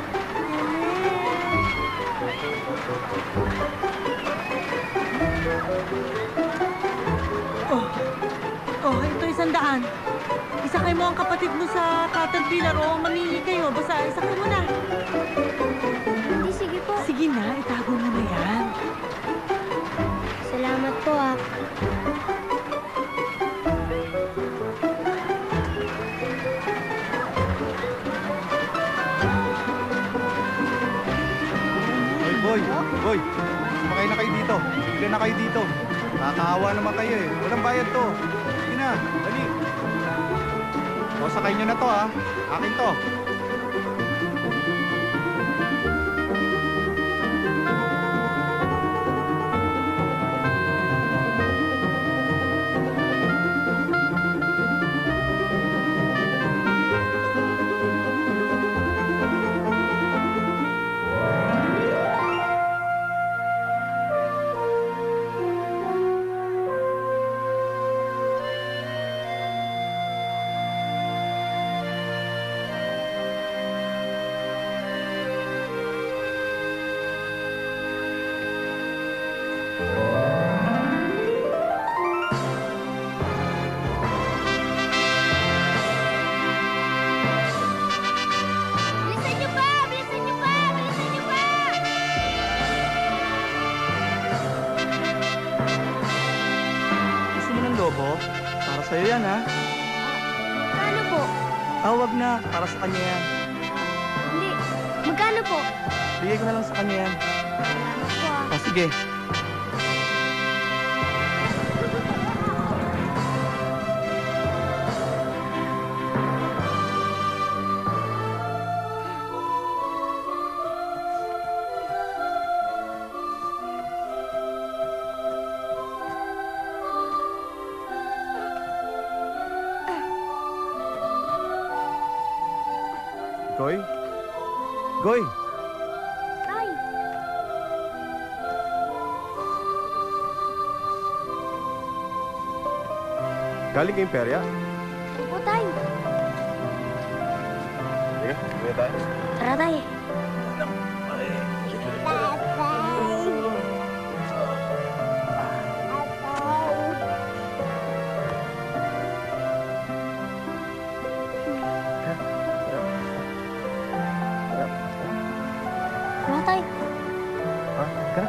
Helen! Oh, oh, ito isang daan. Isakay mo ang kapatid mo sa Caterpillar o mamili kayo. Basta isakay mo na. Hindi, sige po. Sige na, itago mo na yan. Salamat po ah. Hoy, boy! Boy! Sumakay na kayo dito. Bigyan na kayo dito. Nakakaawa naman kayo eh. Walang bayad to. Sige na, dali. O, sakay nyo na to ha. Akin to. Bilisan niyo pa! Bilisan niyo pa! Bilisan niyo pa! Gusto mo ng lobo? Para sa'yo yan, ha? Magkano po? Ah, wag na. Para sa kanya yan. Hindi. Magkano po? Bigay ko na lang sa kanya yan. Salamat po ah. Ah, sige. Goy! Tay! Galing kayong perya? Opo, Tay. Sige, sige tayo. Tara, Tay. Tara, Tay. Ha? Tara.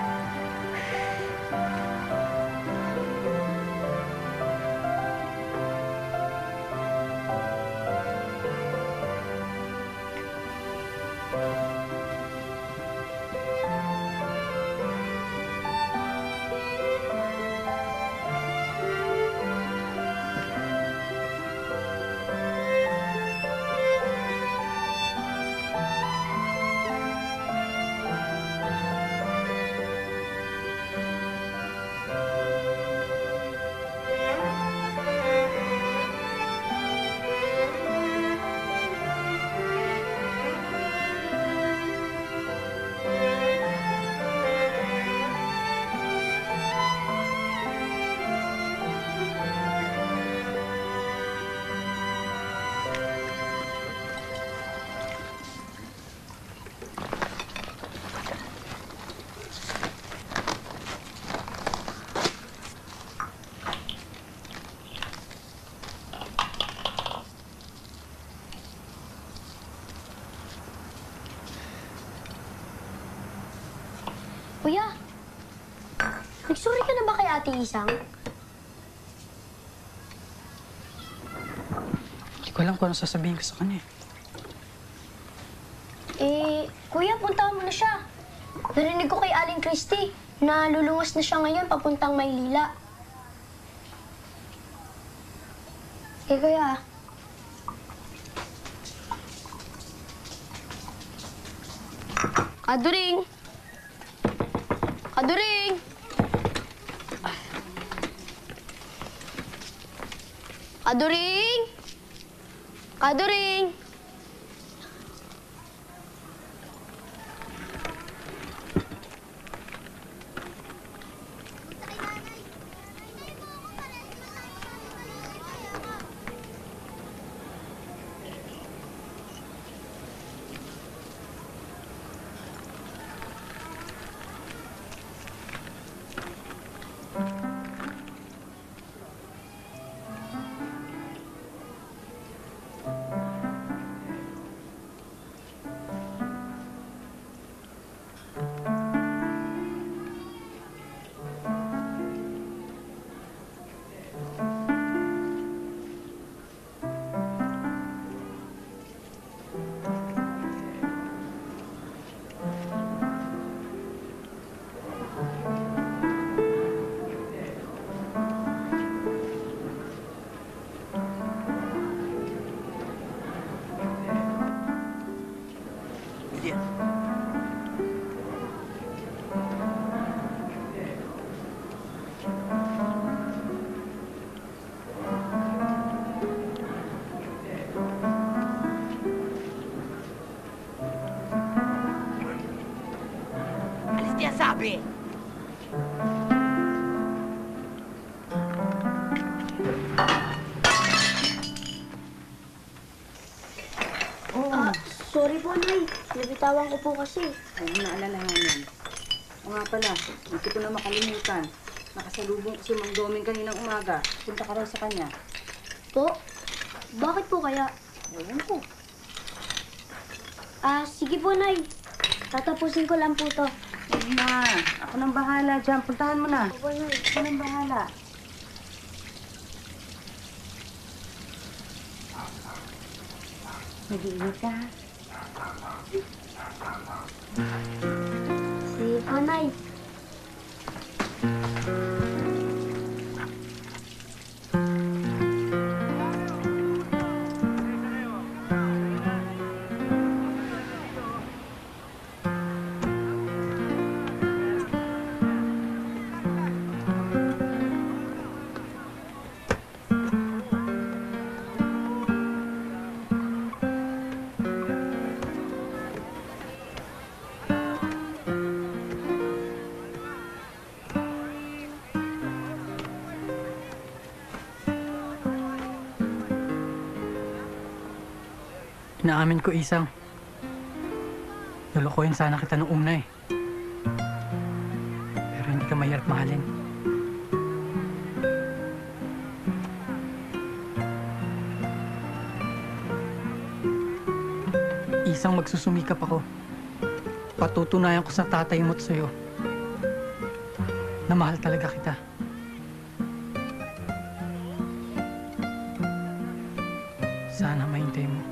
Kuya, nagsorry ka na ba kay Ate Isang? Hindi ko alam kung ano sasabihin ko sa kanya. Eh, kuya, puntahan mo na siya. Narinig ko kay Aling Christy na luluwas na siya ngayon papuntang Maylila. Eh, kuya. Kaduring! Kaduring! Kaduring! Kaduring! Alis niya sabi. Ah, sorry po, Nay. Nabitawan ko po kasi. Ay, naalalahanin. O nga pala, hindi ko na makalimutan. Nakasalubong ko si Mang Doming kaninang umaga. Punta ka raw sa kanya. Po? Bakit po kaya? Ewan ko. Ah, sige po, Nay. Tatapusin ko lang po to. Huwag na. Ako nang bahala dyan. Puntahan mo na. Opo, Nay. Ako nang bahala. Mag-iingat ka. Sige po, Nay. Inaamin ko, Isang. Lulukuhin sana kita nung una eh. Pero hindi ka mahirap mahalin. Isang magsusumikap ako. Patutunayan ko sa tatay mo at sa'yo na mahal talaga kita. Sana mahintay mo.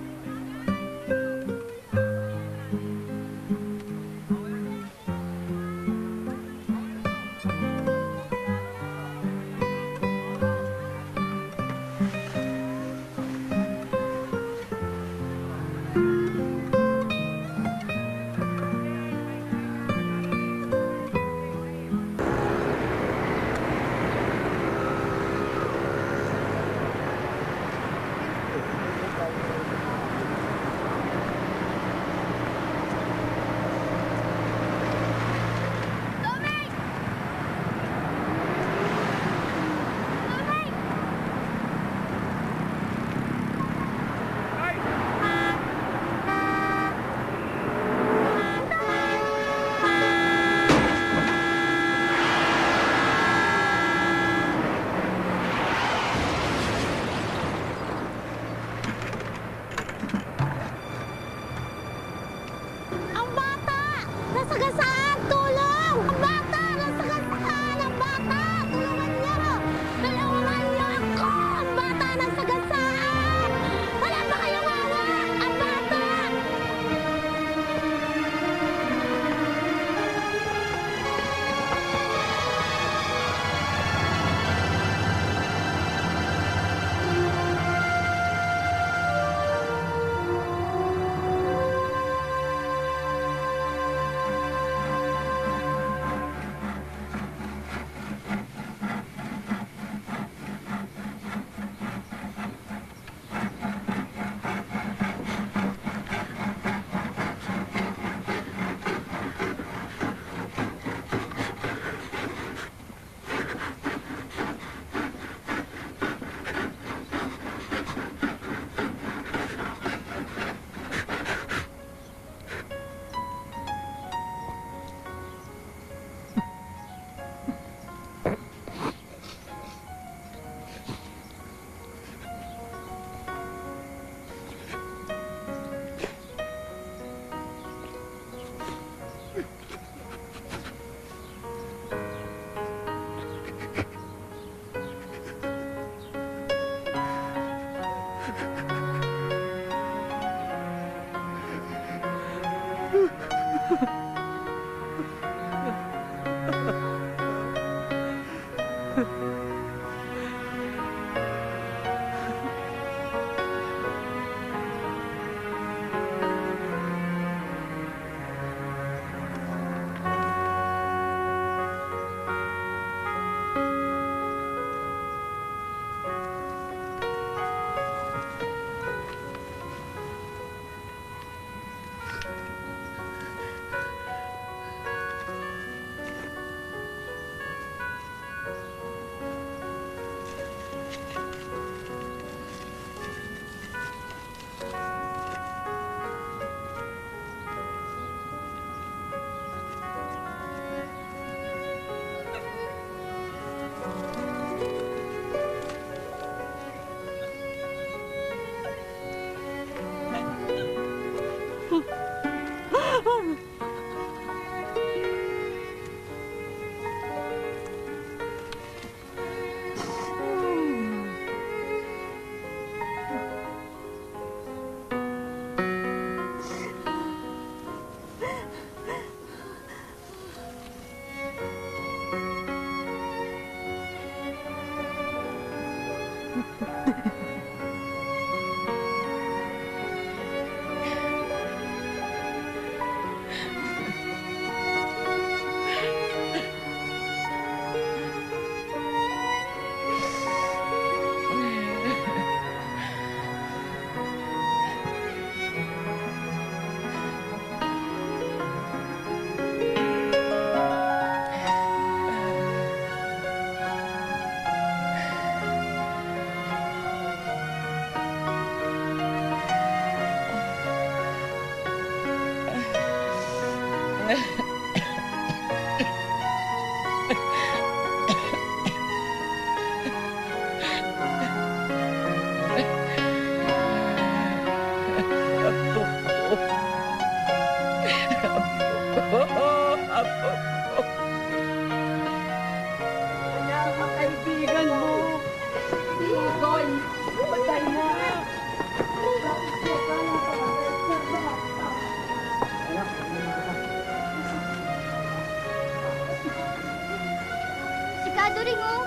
Sigado rin, oh.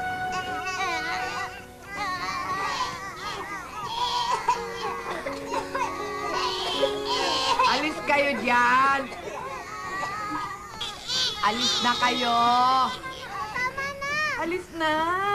Alis kayo dyan! Alis na kayo! Alis na!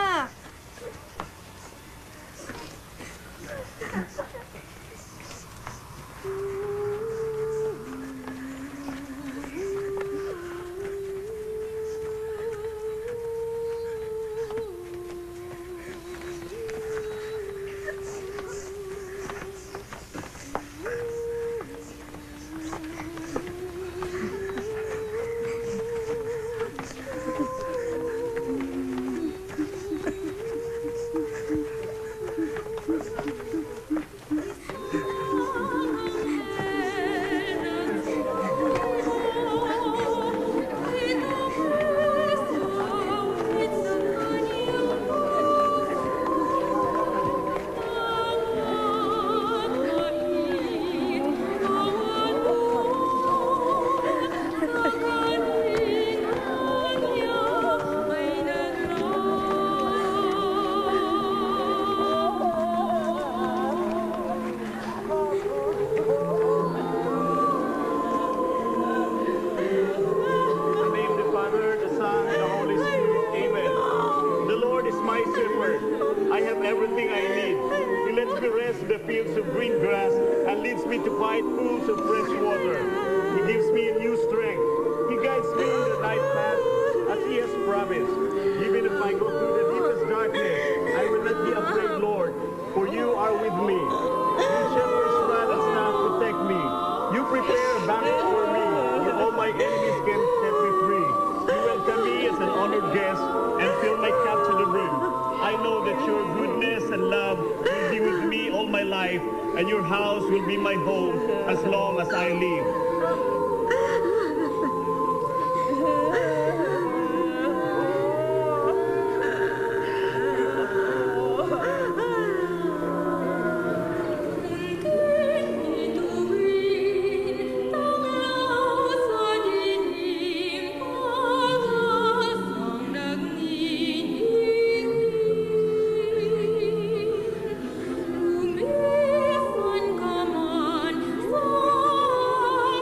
And your house will be my home as long as I live. Oh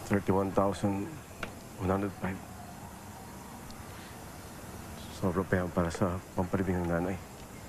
thirty-one thousand one hundred five. Sobra pa yan para sa pampalibing ng nanay.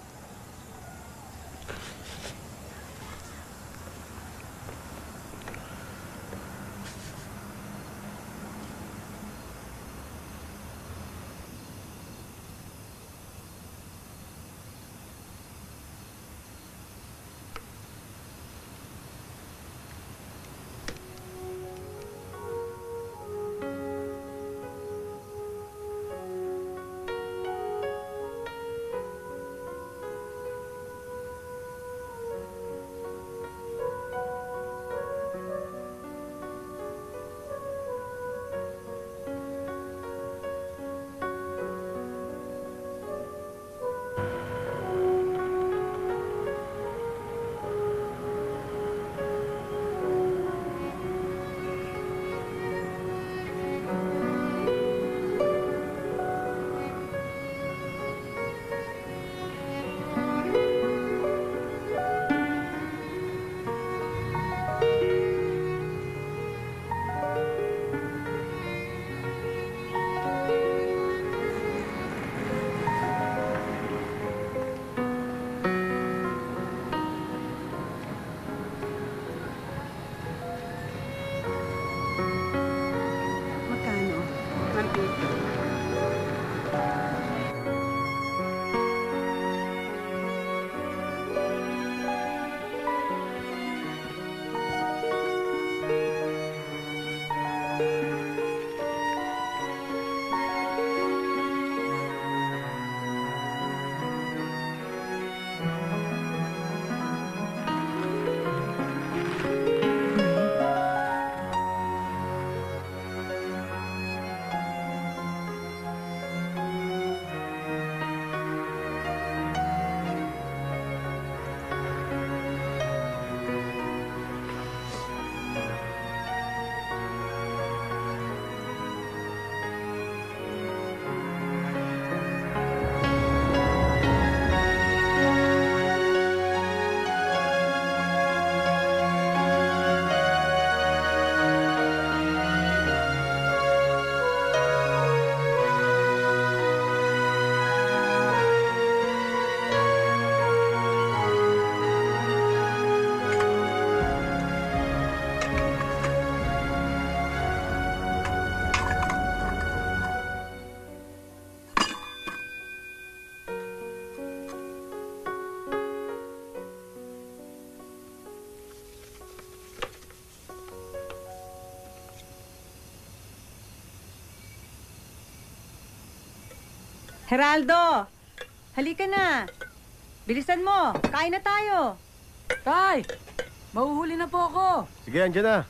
Geraldo! Halika na! Bilisan mo! Kain na tayo! Tay! Mahuhuli na po ako! Sige, andyan na.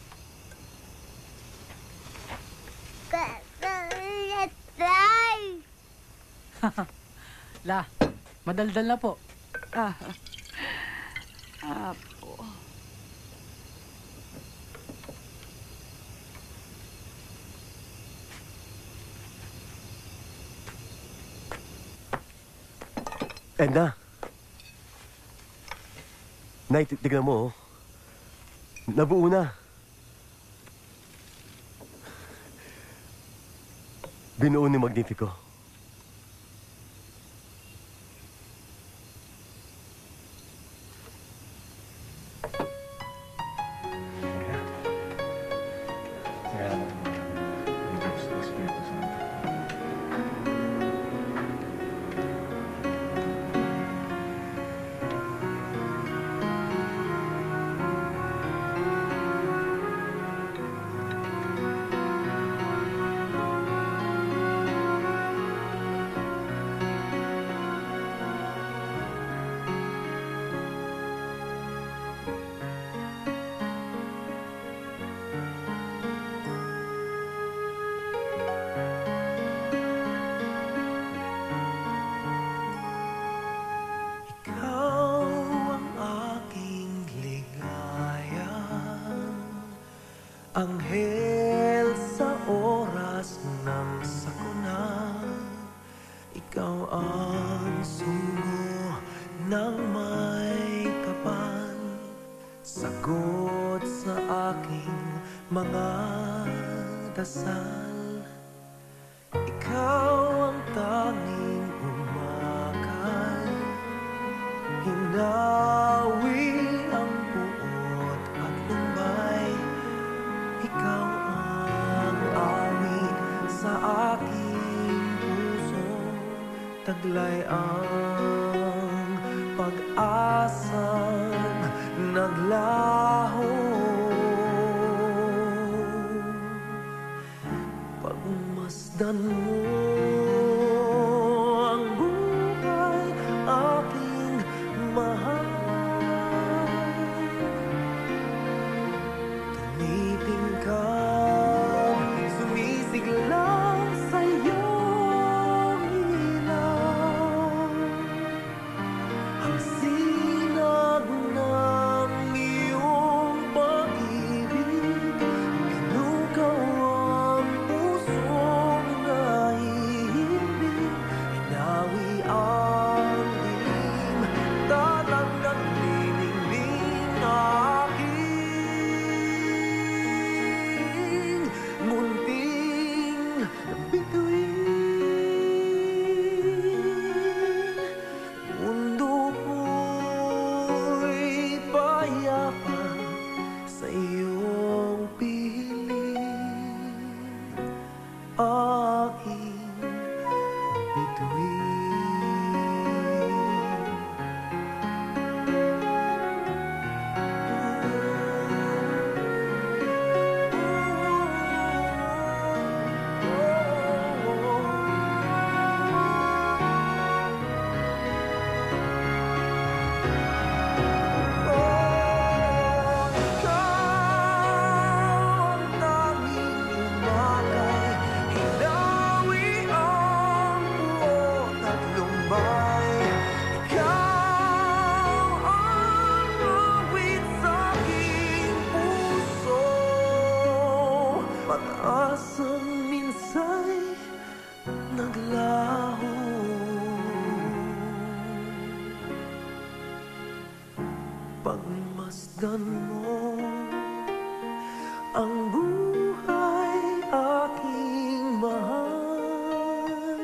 La, madaldal na po. Ah. Apo. Edna. Nay, tignan mo, oh. Nabuo na. Binuo ni Magnifico. Anghel sa oras ng sakuna, ikaw ang sugo ng may kapan, sagot sa aking mga dasal. Ikaw ang tanging umakay, hinawi ang puot at lumbay. Ikaw ang awit sa aking puso, taglay ang pag-asang naglaho. Pagmasdan mo ang buhay aking mahal, tumiting ka, sumisiglang sa'yo ilaw. Ang sinag ng iyong pag-ibig, pinukaw ang pusong nahihimbing. Hinawi ang dilim, talang nagniningning aking munting bituin. Mundo ko'y payapan sa iyong piling, aking bituin. Pag-asang minsa'y naglaho. Pagmasdan mo ang buhay aking mahal,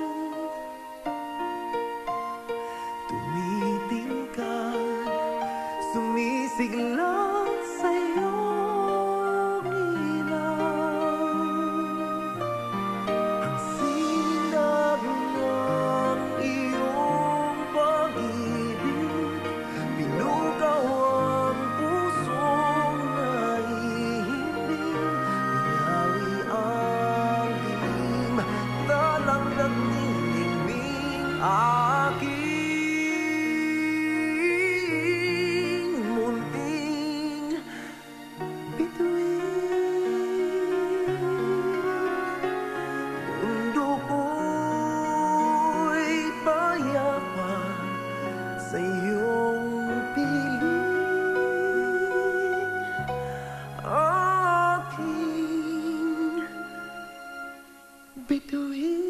tumitingkad, sumisiglang sa'yo ilaw. Ang sinag ng iyong pag-ibig, pinukaw ang pusong nahihimbing. Hinawi ang dilim, talang nagniningning aking munting bituin. Mundo ko'y payapan sa iyong piling, aking bituin.